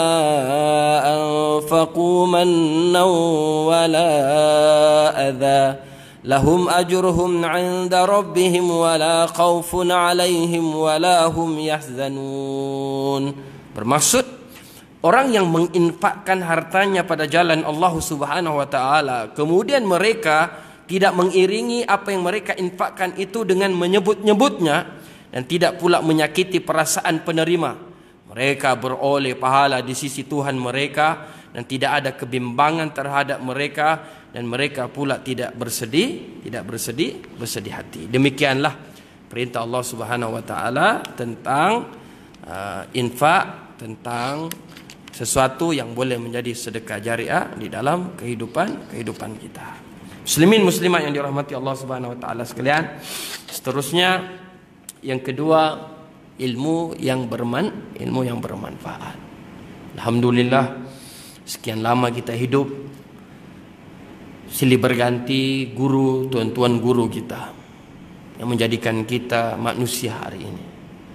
anfaqu mannan wala adha lahum ajruhum 'inda rabbihim wala khaufun 'alaihim wala hum yahzanun. Bermaksud orang yang menginfakkan hartanya pada jalan Allah Subhanahu wa taala, kemudian mereka tidak mengiringi apa yang mereka infakkan itu dengan menyebut-nyebutnya dan tidak pula menyakiti perasaan penerima, mereka beroleh pahala di sisi Tuhan mereka dan tidak ada kebimbangan terhadap mereka, dan mereka pula tidak bersedih, tidak bersedih, bersedih hati. Demikianlah perintah Allah Subhanahu wa taala tentang uh, infak, tentang sesuatu yang boleh menjadi sedekah jariah di dalam kehidupan kehidupan kita. Muslimin muslimat yang dirahmati Allah Subhanahu wa taala sekalian, seterusnya yang kedua, ilmu yang berman, ilmu yang bermanfaat. Alhamdulillah, sekian lama kita hidup silih berganti guru, tuan-tuan guru kita yang menjadikan kita manusia hari ini.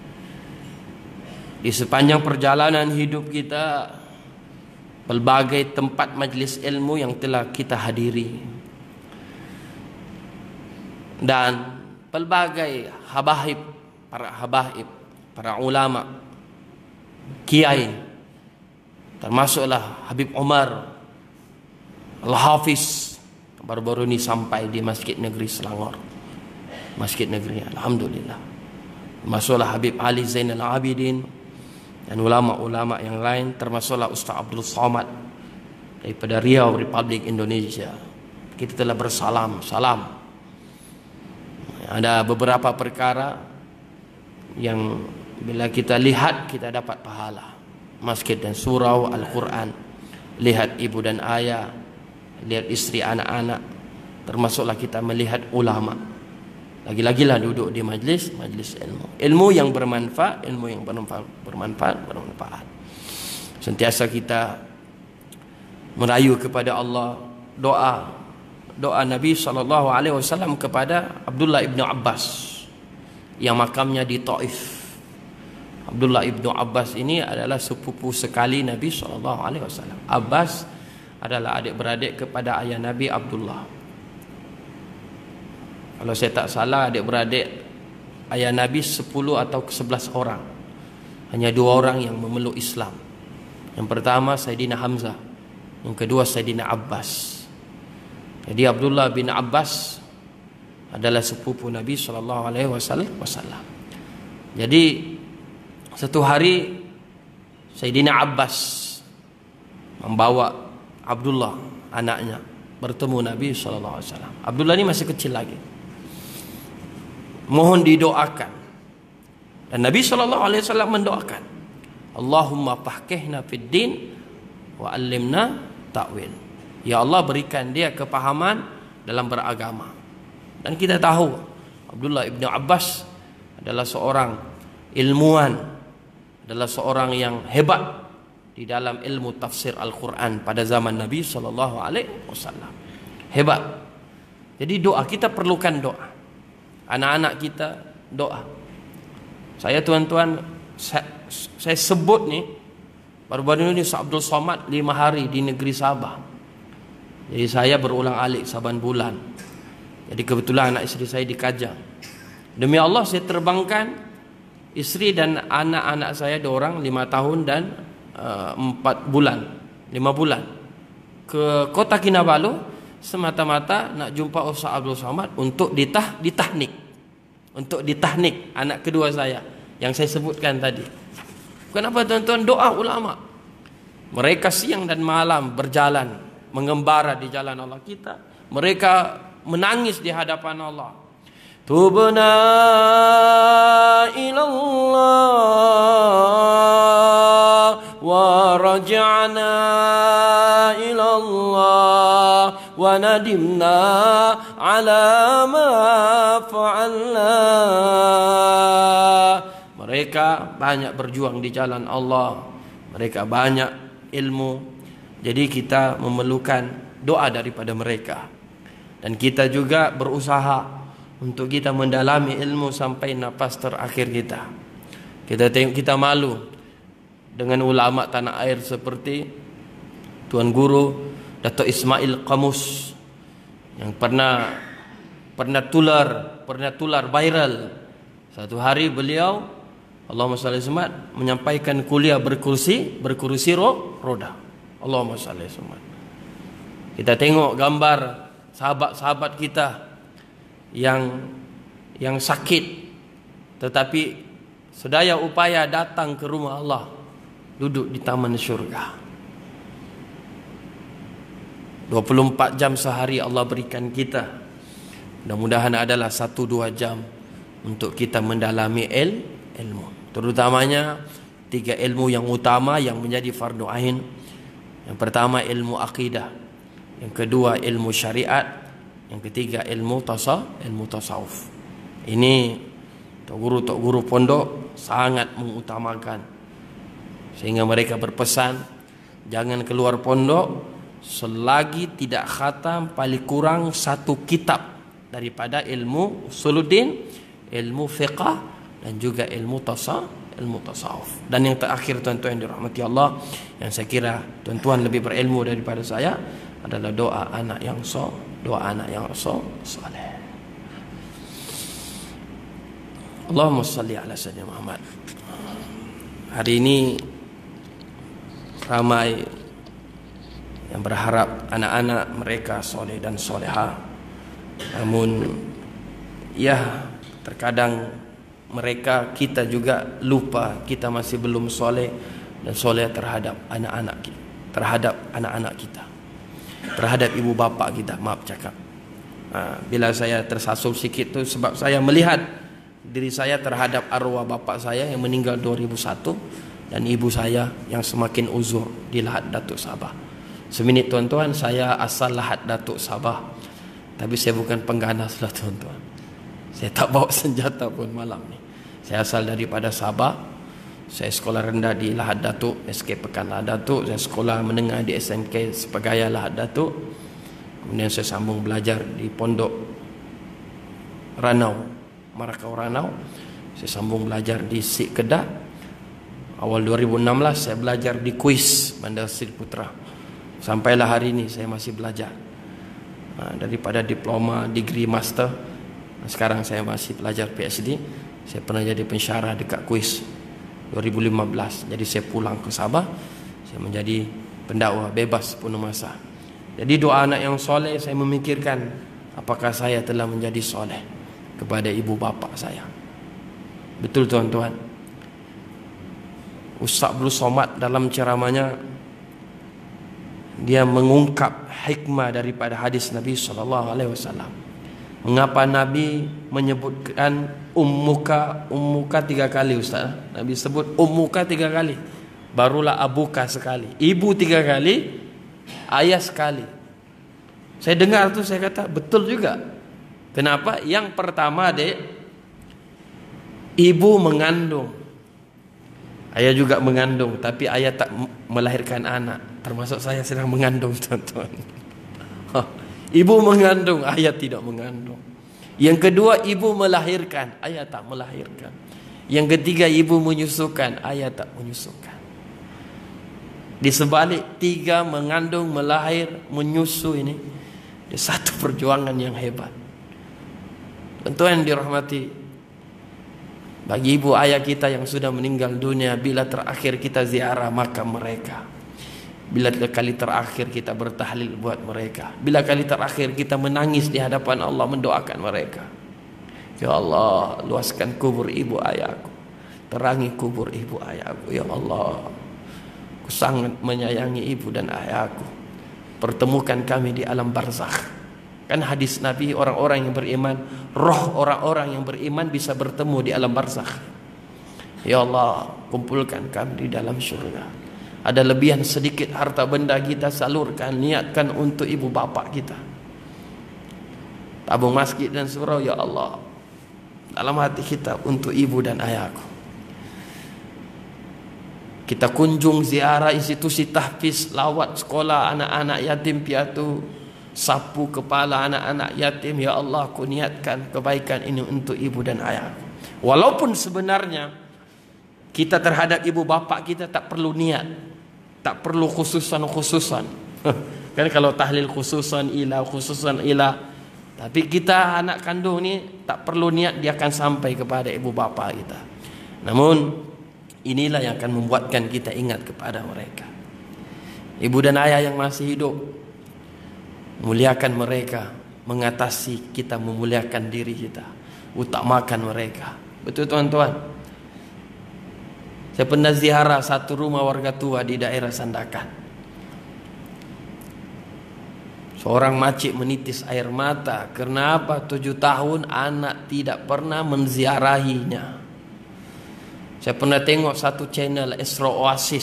Di sepanjang perjalanan hidup kita, pelbagai tempat majlis ilmu yang telah kita hadiri, dan pelbagai habaib, para habaib, para ulama, kiai, termasuklah Habib Umar Al-Hafiz, baru-baru ini sampai di Masjid Negeri Selangor, Masjid Negeri, alhamdulillah. Termasuklah Habib Ali Zainal Abidin dan ulama-ulama yang lain, termasuklah Ustaz Abdul Somad daripada Riau, Republik Indonesia. Kita telah bersalam, salam. Ada beberapa perkara yang bila kita lihat kita dapat pahala. Masjid dan surau Al-Quran, lihat ibu dan ayah, lihat istri anak-anak, termasuklah kita melihat ulama. Lagi-lagilah duduk di majlis majlis ilmu, ilmu yang bermanfaat, ilmu yang bermanfaat, bermanfaat, bermanfaat. Sentiasa kita merayu kepada Allah, doa doa Nabi sallallahu alaihi wasallam kepada Abdullah ibnu Abbas yang makamnya di Taif. Abdullah ibnu Abbas ini adalah sepupu sekali Nabi sallallahu alaihi wasallam. Abbas adalah adik-beradik kepada ayah Nabi Abdullah. Kalau saya tak salah, adik-beradik ayah Nabi sepuluh atau sebelas orang. Hanya dua orang yang memeluk Islam. Yang pertama Sayyidina Hamzah, yang kedua Sayyidina Abbas. Jadi Abdullah bin Abbas adalah sepupu Nabi sallallahu alaihi wasallam. Jadi satu hari Sayyidina Abbas membawa Abdullah anaknya bertemu Nabi sallallahu alaihi wasallam. Abdullah ini masih kecil lagi, mohon didoakan, dan Nabi sallallahu alaihi wasallam mendoakan, Allahumma faqihna fid din wa 'allimna ta'wil. Ya Allah, berikan dia kepahaman dalam beragama. Dan kita tahu Abdullah ibn Abbas adalah seorang ilmuwan, adalah seorang yang hebat di dalam ilmu tafsir Al-Quran pada zaman Nabi sallallahu alaihi wasallam. Hebat. Jadi doa, kita perlukan doa. Anak-anak kita doa. Saya tuan-tuan, saya, saya sebut nih, baru-baru ini Abdul Somad lima hari di negeri Sabah. Jadi saya berulang alik saban bulan. Jadi kebetulan anak isteri saya di Kajang. Demi Allah saya terbangkan isteri dan anak-anak saya dua orang, lima tahun dan uh, empat bulan, lima bulan ke kota Kinabalu semata-mata nak jumpa Ustaz Abdul Somad untuk ditah ditahnik, untuk ditahnik anak kedua saya yang saya sebutkan tadi. Kenapa tuan-tuan? Doa ulama. Mereka siang dan malam berjalan mengembara di jalan Allah kita. Mereka menangis di hadapan Allah. Tubna ilallah wa raja'na ilallah wa nadimna ala ma fa'alna. Mereka banyak berjuang di jalan Allah. Mereka banyak ilmu. Jadi kita memerlukan doa daripada mereka. Dan kita juga berusaha untuk kita mendalami ilmu sampai nafas terakhir kita. Kita tengok, kita malu dengan ulama tanah air seperti Tuan Guru Dato' Ismail Qamus yang pernah pernah tular, pernah tular viral. Satu hari beliau, Allahumma shalli alaihi, menyampaikan kuliah berkursi, berkursi roda. Allahumma shalli alaihi. Kita tengok gambar sahabat-sahabat kita yang yang sakit tetapi sedaya upaya datang ke rumah Allah, duduk di taman syurga. dua puluh empat jam sehari Allah berikan kita. Mudah-mudahan adalah satu dua jam untuk kita mendalami il, ilmu. Terutamanya tiga ilmu yang utama yang menjadi fardu ain. Yang pertama ilmu akidah, yang kedua ilmu syariat, yang ketiga ilmu tasa, ilmu tasawuf. Ini tok guru-tok guru pondok sangat mengutamakan, sehingga mereka berpesan jangan keluar pondok selagi tidak khatam paling kurang satu kitab daripada ilmu usuluddin, ilmu fiqh dan juga ilmu tasa, ilmu tasawuf. Dan yang terakhir tuan-tuan yang dirahmati Allah, yang saya kira tuan-tuan lebih berilmu daripada saya, adalah doa anak yang so, doa anak yang so saleh. Allahumma salli ala sayyidina Muhammad. Hari ini ramai yang berharap anak-anak mereka soleh dan soleha. Namun ya, terkadang mereka, kita juga lupa kita masih belum soleh dan soleh terhadap anak-anak kita, terhadap anak-anak kita, terhadap ibu bapa kita. Maaf cakap, ha, bila saya tersasul sikit tu sebab saya melihat diri saya terhadap arwah bapa saya yang meninggal dua ribu satu dan ibu saya yang semakin uzur di Lahad Datuk Sabah. Seminit tuan-tuan, saya asal Lahad Datuk Sabah, tapi saya bukan pengganas lah tuan-tuan. Saya tak bawa senjata pun malam ni. Saya asal daripada Sabah. Saya sekolah rendah di Lahad Datuk, S K Pekan Lahad Datuk. Saya sekolah menengah di S M K Sepegaya Lahad Datuk. Kemudian saya sambung belajar di Pondok Ranau, Marakau Ranau. Saya sambung belajar di Sik Kedah. Awal dua ribu enam belas saya belajar di Kuis Bandar Seri Putra. Sampailah hari ini saya masih belajar. Ha, daripada diploma, degree, master. Sekarang saya masih belajar P H D. Saya pernah jadi pensyarah dekat Kuis dua ribu lima belas. Jadi saya pulang ke Sabah, saya menjadi pendakwa bebas penuh masa. Jadi doa anak yang soleh, saya memikirkan apakah saya telah menjadi soleh kepada ibu bapa saya. Betul tuan-tuan, Ustaz Abdul Somad dalam ceramahnya dia mengungkap hikmah daripada hadis Nabi sallallahu alaihi wasallam. Mengapa Nabi menyebutkan ummuka, ummuka tiga kali Ustaz? Nabi sebut ummuka tiga kali, barulah abuka sekali, ibu tiga kali, ayah sekali. Saya dengar tu, saya kata betul juga. Kenapa? Yang pertama, dek, ibu mengandung, ayah juga mengandung, tapi ayah tak melahirkan anak. Termasuk saya sedang mengandung, tuan-tuan. Ibu mengandung, ayah tidak mengandung. Yang kedua, ibu melahirkan, ayah tak melahirkan. Yang ketiga, ibu menyusukan, ayah tak menyusukan. Di sebalik tiga, mengandung, melahir, menyusu ini, satu perjuangan yang hebat. Tuan-tuan dirahmati, bagi ibu ayah kita yang sudah meninggal dunia, bila terakhir kita ziarah makam mereka, bila kali terakhir kita bertahlil buat mereka, bila kali terakhir kita menangis di hadapan Allah mendoakan mereka, ya Allah, luaskan kubur ibu ayahku, terangi kubur ibu ayahku, ya Allah, aku sangat menyayangi ibu dan ayahku, pertemukan kami di alam barzakh. Kan hadis Nabi, orang-orang yang beriman, roh orang-orang yang beriman bisa bertemu di alam barzakh. Ya Allah, kumpulkan kami di dalam syurga. Ada lebihan sedikit harta benda kita, salurkan, niatkan untuk ibu bapa kita. Tabung masjid dan surau, ya Allah, dalam hati kita untuk ibu dan ayahku. Kita kunjung ziarah institusi tahfiz, lawat sekolah anak-anak yatim piatu, sapu kepala anak-anak yatim. Ya Allah, aku niatkan kebaikan ini untuk ibu dan ayah. Walaupun sebenarnya kita terhadap ibu bapa kita tak perlu niat, tak perlu khususan-khususan. Kan kalau tahlil khususan ilah, khususan ilah. Tapi kita anak kandung ni tak perlu niat, dia akan sampai kepada ibu bapa kita. Namun inilah yang akan membuatkan kita ingat kepada mereka. Ibu dan ayah yang masih hidup, muliakan mereka, mengatasi kita memuliakan diri kita, utamakan mereka. Betul tuan-tuan? Saya pernah ziarah satu rumah warga tua di daerah Sandakan. Seorang makcik menitis air mata. Kenapa tujuh tahun anak tidak pernah menziarahinya? Saya pernah tengok satu channel Esra Oasis,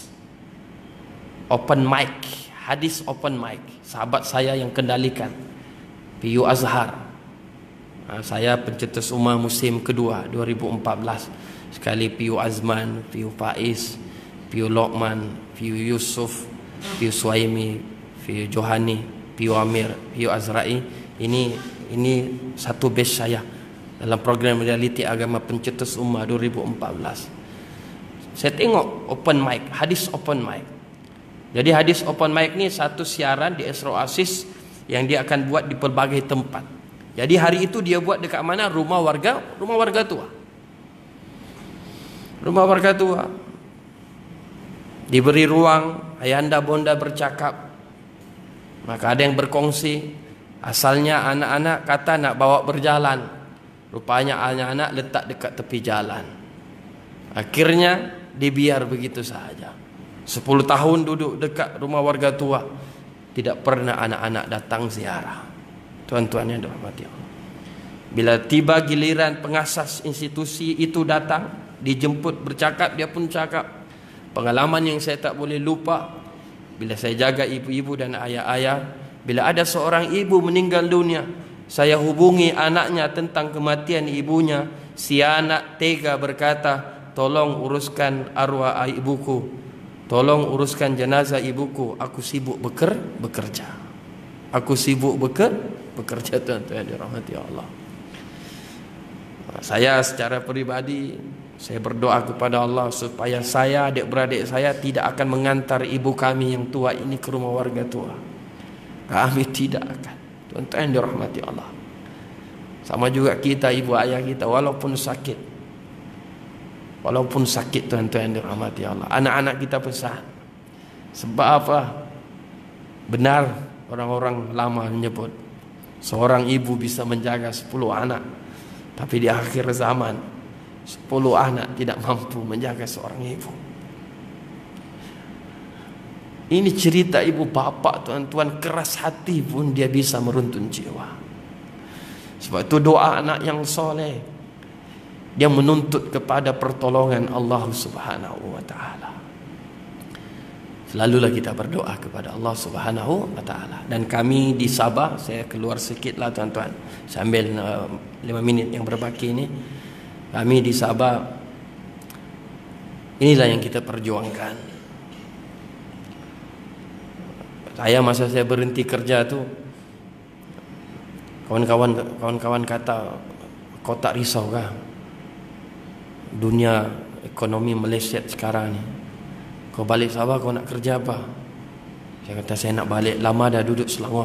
open mic, hadis open mic. Sahabat saya yang kendalikan, P U Azhar. Nah, saya pencetus Ummah musim kedua dua ribu empat belas. Sekali P U Azman, P U Faiz, P U Lokman, P U Yusuf, P U Suhaimi, P U Johani, P U Amir, P U Azrai. Ini ini satu batch saya dalam program realiti agama pencetus Ummah dua ribu empat belas. Saya tengok open mic, hadis open mic. Jadi hadis open mic ni satu siaran di Esra Oasis yang dia akan buat di pelbagai tempat. Jadi hari itu dia buat dekat mana? Rumah warga, rumah warga tua. Rumah warga tua. Diberi ruang, ayahanda bonda bercakap. Maka ada yang berkongsi, asalnya anak-anak kata nak bawa berjalan. Rupanya anak-anak letak dekat tepi jalan. Akhirnya dibiar begitu sahaja. Sepuluh tahun duduk dekat rumah warga tua, tidak pernah anak-anak datang ziarah. Tuan-tuan yang dirahmati Allah, bila tiba giliran pengasas institusi itu datang, dijemput bercakap, dia pun cakap, pengalaman yang saya tak boleh lupa bila saya jaga ibu-ibu dan ayah-ayah. Bila ada seorang ibu meninggal dunia, saya hubungi anaknya tentang kematian ibunya. Si anak tega berkata, tolong uruskan arwah ibuku, tolong uruskan jenazah ibuku, aku sibuk beker, bekerja. Aku sibuk beker, bekerja. Tuan-tuan dirahmati Allah. Saya secara peribadi, saya berdoa kepada Allah supaya saya, adik-beradik saya tidak akan mengantar ibu kami yang tua ini ke rumah warga tua. Kami tidak akan. Tuan-tuan dirahmati Allah. Sama juga kita, ibu ayah kita, walaupun sakit, walaupun sakit tuan-tuan dirahmati Allah, anak-anak kita pesan. Sebab apa? Benar orang-orang lama menyebut seorang ibu bisa menjaga sepuluh anak, tapi di akhir zaman sepuluh anak tidak mampu menjaga seorang ibu. Ini cerita ibu bapa tuan-tuan, keras hati pun dia bisa meruntun jiwa. Sebab itu doa anak yang soleh, dia menuntut kepada pertolongan Allah Subhanahu wa ta'ala. selalulah kita berdoa kepada Allah Subhanahu wa taala. Dan kami di Sabah, saya keluar sikitlah tuan-tuan sambil uh, lima minit yang berbaki ini. Kami di Sabah, inilah yang kita perjuangkan. Saya masa saya berhenti kerja tu, kawan-kawan kawan-kawan kata, kau tak risau kah? Dunia ekonomi meleset sekarang ni. Kau balik Sabah, kau nak kerja apa? Saya kata, saya nak balik. Lama dah duduk Selangor.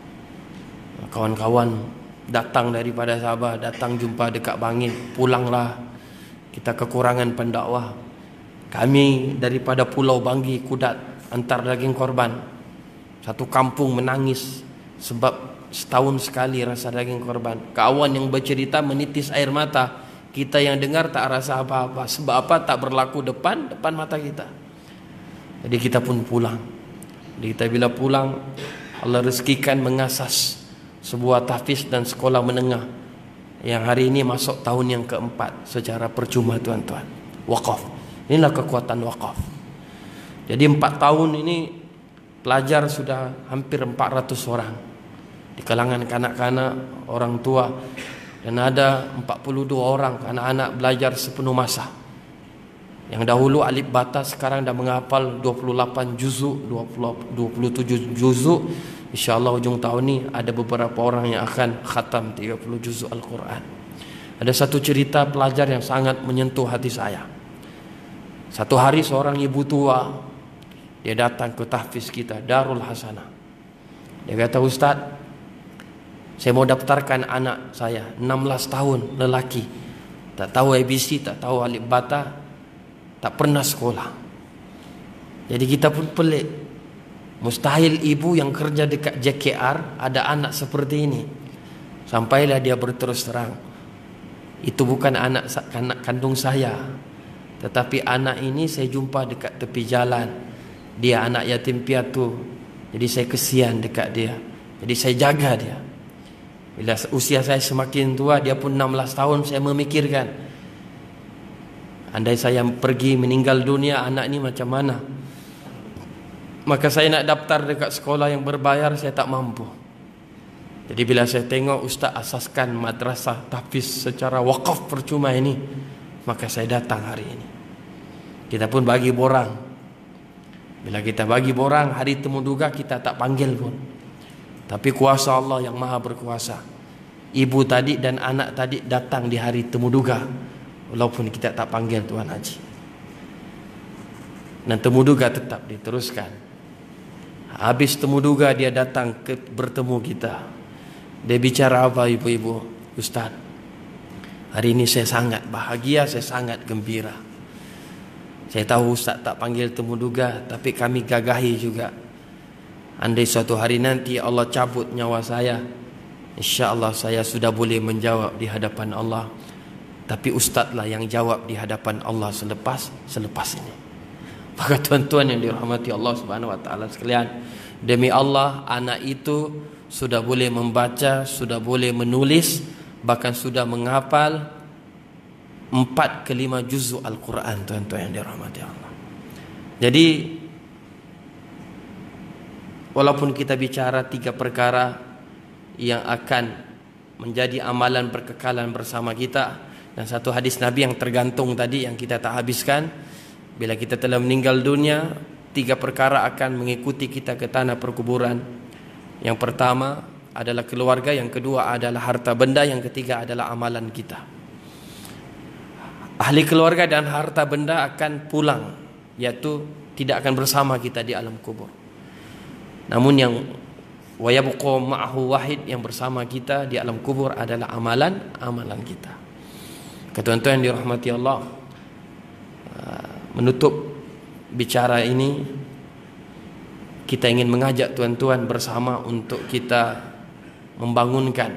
Kawan-kawan datang daripada Sabah, datang jumpa dekat Bangil. Pulanglah, kita kekurangan pendakwah. Kami daripada Pulau Banggi, Kudat, antar daging korban. Satu kampung menangis sebab setahun sekali rasa daging korban. Kawan yang bercerita menitis air mata. Kita yang dengar tak rasa apa-apa. Sebab apa? Tak berlaku depan depan mata kita. Jadi kita pun pulang. Jadi kita bila pulang, Allah rezekikan mengasas sebuah tahfiz dan sekolah menengah yang hari ini masuk tahun yang keempat secara percuma tuan-tuan. Wakaf. Inilah kekuatan wakaf. Jadi empat tahun ini pelajar sudah hampir empat ratus orang. Di kalangan kanak-kanak, orang tua, dan ada empat puluh dua orang anak-anak belajar sepenuh masa. Yang dahulu alif bata sekarang dah menghafal dua puluh lapan juzuk, dua puluh tujuh juzuk. InsyaAllah hujung tahun ni ada beberapa orang yang akan khatam tiga puluh juzuk Al-Quran. Ada satu cerita pelajar yang sangat menyentuh hati saya. Satu hari seorang ibu tua, dia datang ke tahfiz kita, Darul Hasanah. Dia kata, Ustaz, saya mau daftarkan anak saya, enam belas tahun, lelaki. Tak tahu A B C, tak tahu alif bata, tak pernah sekolah. Jadi kita pun pelik. Mustahil ibu yang kerja dekat J K R ada anak seperti ini. Sampailah dia berterus terang, itu bukan anak, anak kandung saya, tetapi anak ini saya jumpa dekat tepi jalan. Dia anak yatim piatu. Jadi saya kesian dekat dia. Jadi saya jaga dia. Bila usia saya semakin tua, dia pun enam belas tahun, saya memikirkan, andai saya pergi meninggal dunia, anak ini macam mana? Maka saya nak daftar dekat sekolah yang berbayar, saya tak mampu. Jadi bila saya tengok Ustaz asaskan madrasah tahfiz secara wakaf percuma ini, maka saya datang hari ini. Kita pun bagi borang. Bila kita bagi borang, hari temuduga kita tak panggil pun. Tapi kuasa Allah yang maha berkuasa. Ibu tadi dan anak tadi datang di hari temuduga, walaupun kita tak panggil Tuan Haji. Dan temuduga tetap diteruskan. Habis temuduga dia datang ke, bertemu kita. Dia bicara apa ibu-ibu? Ustaz, hari ini saya sangat bahagia, saya sangat gembira. Saya tahu Ustaz tak panggil temuduga, tapi kami gagahi juga. Andai suatu hari nanti Allah cabut nyawa saya, insya-Allah saya sudah boleh menjawab di hadapan Allah. Tapi Ustazlah yang jawab di hadapan Allah selepas selepas ini. Maka tuan-tuan yang dirahmati Allah Subhanahu wa taala sekalian, demi Allah anak itu sudah boleh membaca, sudah boleh menulis, bahkan sudah menghafal empat ke lima juzuk Al-Quran, tuan-tuan yang dirahmati Allah. Jadi walaupun kita bicara tiga perkara yang akan menjadi amalan berkekalan bersama kita, dan satu hadis Nabi yang tergantung tadi yang kita tak habiskan, bila kita telah meninggal dunia, tiga perkara akan mengikuti kita ke tanah perkuburan. Yang pertama adalah keluarga, yang kedua adalah harta benda, yang ketiga adalah amalan kita. Ahli keluarga dan harta benda akan pulang, iaitu tidak akan bersama kita di alam kubur. Namun yang wa yabqa ma'ahu wahid, yang bersama kita di alam kubur adalah amalan amalan kita. Tuan-tuan yang dirahmati Allah, menutup bicara ini, kita ingin mengajak tuan-tuan bersama untuk kita membangunkan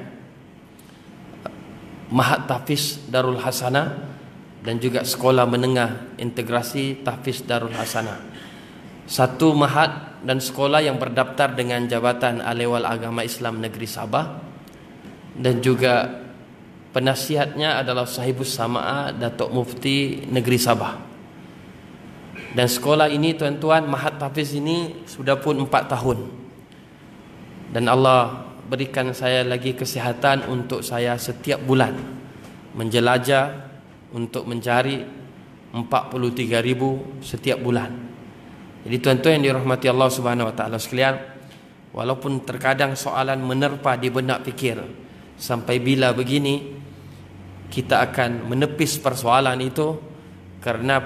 Mahat Tahfiz Darul Hasanah dan juga sekolah menengah integrasi Tahfiz Darul Hasanah. Satu mahat dan sekolah yang berdaftar dengan Jabatan Alewal Agama Islam Negeri Sabah, dan juga penasihatnya adalah Sahibus Sama'ah Datuk Mufti Negeri Sabah. Dan sekolah ini tuan-tuan, Mahat Tahfiz ini sudah pun empat tahun. Dan Allah berikan saya lagi kesihatan untuk saya setiap bulan menjelajah untuk mencari empat puluh tiga ribu setiap bulan. Jadi tuan-tuan yang dirahmati Allah Subhanahu Wa Taala sekalian, walaupun terkadang soalan menerpa di benak fikir, sampai bila begini kita akan menepis persoalan itu, karena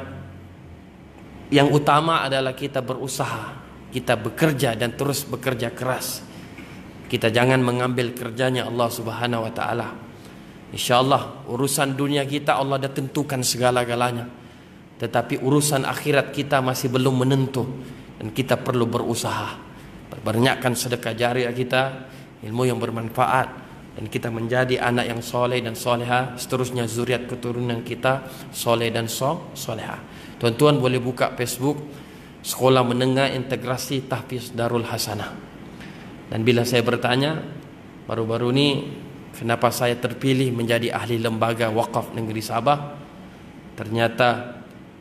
yang utama adalah kita berusaha, kita bekerja dan terus bekerja keras. Kita jangan mengambil kerjanya Allah Subhanahu Wa Taala. InsyaAllah urusan dunia kita Allah dah tentukan segala-galanya, tetapi urusan akhirat kita masih belum menentu, dan kita perlu berusaha. Perbanyakkan sedekah jariah kita, ilmu yang bermanfaat, dan kita menjadi anak yang soleh dan soleha. Seterusnya zuriat keturunan kita soleh dan so, soleha. Tuan-tuan boleh buka Facebook Sekolah Menengah Integrasi Tahfiz Darul Hasanah. Dan bila saya bertanya baru-baru ini kenapa saya terpilih menjadi ahli lembaga wakaf negeri Sabah, ternyata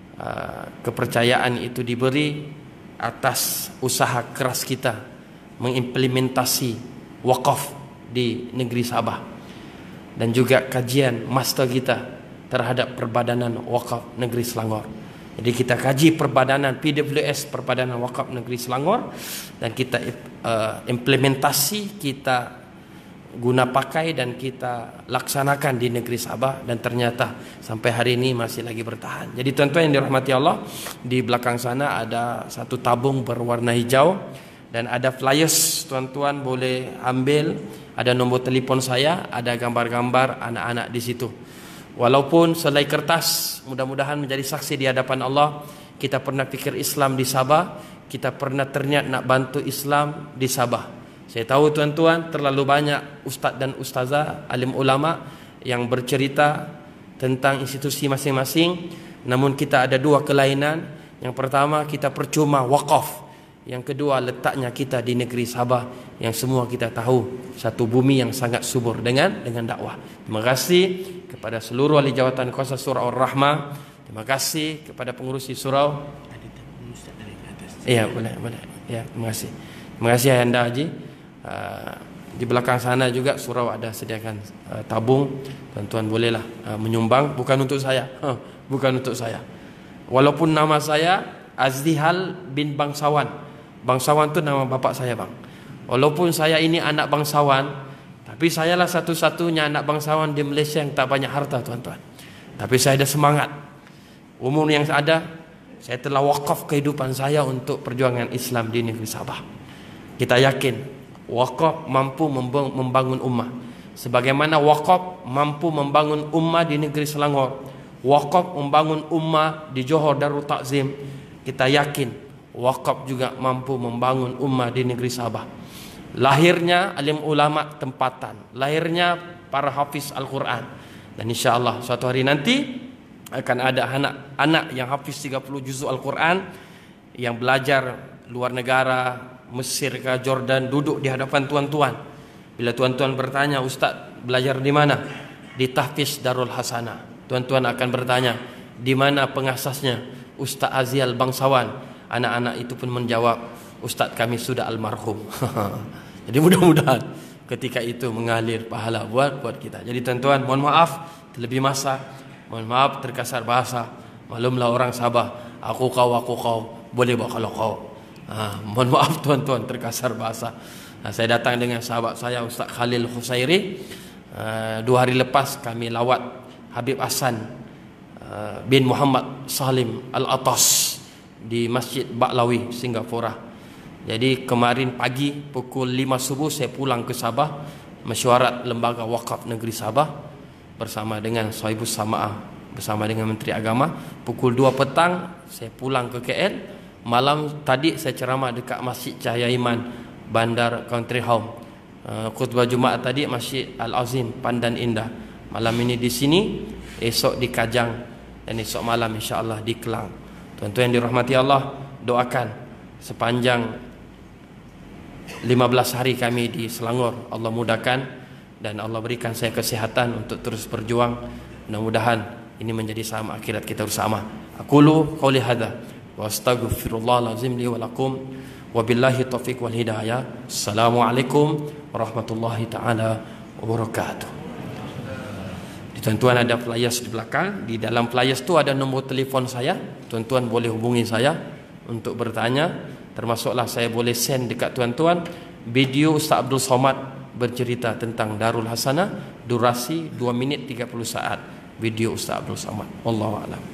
uh, kepercayaan itu diberi atas usaha keras kita mengimplementasi wakaf di negeri Sabah, dan juga kajian master kita terhadap Perbadanan Wakaf Negeri Selangor. Jadi kita kaji perbadanan P W S, Perbadanan Wakaf Negeri Selangor, dan kita uh, implementasi, kita guna pakai dan kita laksanakan di negeri Sabah, dan ternyata sampai hari ini masih lagi bertahan. Jadi tuan-tuan yang dirahmati Allah, di belakang sana ada satu tabung berwarna hijau dan ada flyers, tuan-tuan boleh ambil, ada nombor telefon saya, ada gambar-gambar anak-anak di situ. Walaupun selai kertas, mudah-mudahan menjadi saksi di hadapan Allah, kita pernah fikir Islam di Sabah, kita pernah terniat nak bantu Islam di Sabah. Saya tahu tuan-tuan terlalu banyak ustaz dan ustazah, alim ulama yang bercerita tentang institusi masing-masing, namun kita ada dua kelainan. Yang pertama, kita percuma wakaf. Yang kedua, letaknya kita di negeri Sabah yang semua kita tahu satu bumi yang sangat subur dengan dengan dakwah. Terima kasih kepada seluruh ahli jawatan kuasa surau Ar-Rahmah. Terima kasih kepada pengurusi surau. Iya, boleh, boleh. Ya, terima kasih. Terima kasih Ayanda Haji. Uh, di belakang sana juga surau ada sediakan uh, tabung. Tuan-tuan bolehlah uh, menyumbang, bukan untuk saya. Uh, bukan untuk saya. Walaupun nama saya Azlihal bin Bangsawan. Bangsawan tu nama bapak saya, bang. Walaupun saya ini anak bangsawan, tapi saya lah satu-satunya anak bangsawan di Malaysia yang tak banyak harta, tuan-tuan. Tapi saya ada semangat. Umur yang ada, saya telah wakaf kehidupan saya untuk perjuangan Islam di negeri Sabah. Kita yakin wakaf mampu membangun ummah, sebagaimana wakaf mampu membangun ummah di negeri Selangor, wakaf membangun ummah di Johor Darul Takzim. Kita yakin wakaf juga mampu membangun ummah di negeri Sabah. Lahirnya alim ulama tempatan, lahirnya para hafiz Al-Quran, dan insyaAllah suatu hari nanti akan ada anak-anak yang hafiz tiga puluh juzuk Al-Quran, yang belajar luar negara, Mesir ke Jordan, duduk di hadapan tuan-tuan. Bila tuan-tuan bertanya, Ustaz belajar di mana? Di Tahfiz Darul Hasanah. Tuan-tuan akan bertanya, di mana pengasasnya? Ustaz Azial Bangsawan. Anak-anak itu pun menjawab, Ustaz kami sudah almarhum. Jadi mudah-mudahan ketika itu mengalir pahala buat buat kita. Jadi tuan-tuan, mohon maaf terlebih masa, mohon maaf terkasar bahasa. Maklumlah orang Sabah, aku kau aku kau, boleh bawa kalau kau. Ha, mohon maaf tuan-tuan terkasar bahasa. Ha, saya datang dengan sahabat saya Ustaz Khalil Khusairi. Ha, dua hari lepas kami lawat Habib Hasan uh, bin Muhammad Salim Al-Atas di Masjid Baklawi, Singapura. Jadi kemarin pagi pukul lima subuh saya pulang ke Sabah, mesyuarat Lembaga Wakaf Negeri Sabah bersama dengan Sahibus Sama'ah, bersama dengan Menteri Agama. Pukul dua petang saya pulang ke K L. Malam tadi saya ceramah dekat Masjid Cahaya Iman, Bandar Country Home. uh, Khutbah Jumaat tadi Masjid Al-Azim, Pandan Indah. Malam ini di sini, esok di Kajang, dan esok malam insya-Allah di Kelang. Tuan-tuan yang dirahmati Allah, doakan sepanjang lima belas hari kami di Selangor, Allah mudahkan dan Allah berikan saya kesehatan untuk terus berjuang. Mudah-mudahan ini menjadi saham akhirat kita bersama. Aqulu qouli hadza wa wa astaghfirullahal azim li wa lakum. Wabillahi taufiq wal hidayah. Assalamualaikum warahmatullahi taala wabarakatuh. Tuan-tuan ada flyers di belakang. Di dalam flyers tu ada nombor telefon saya. Tuan-tuan boleh hubungi saya untuk bertanya. Termasuklah saya boleh send dekat tuan-tuan video Ustaz Abdul Somad bercerita tentang Darul Hasanah, durasi dua minit tiga puluh saat. Video Ustaz Abdul Somad. Wallahu a'lam.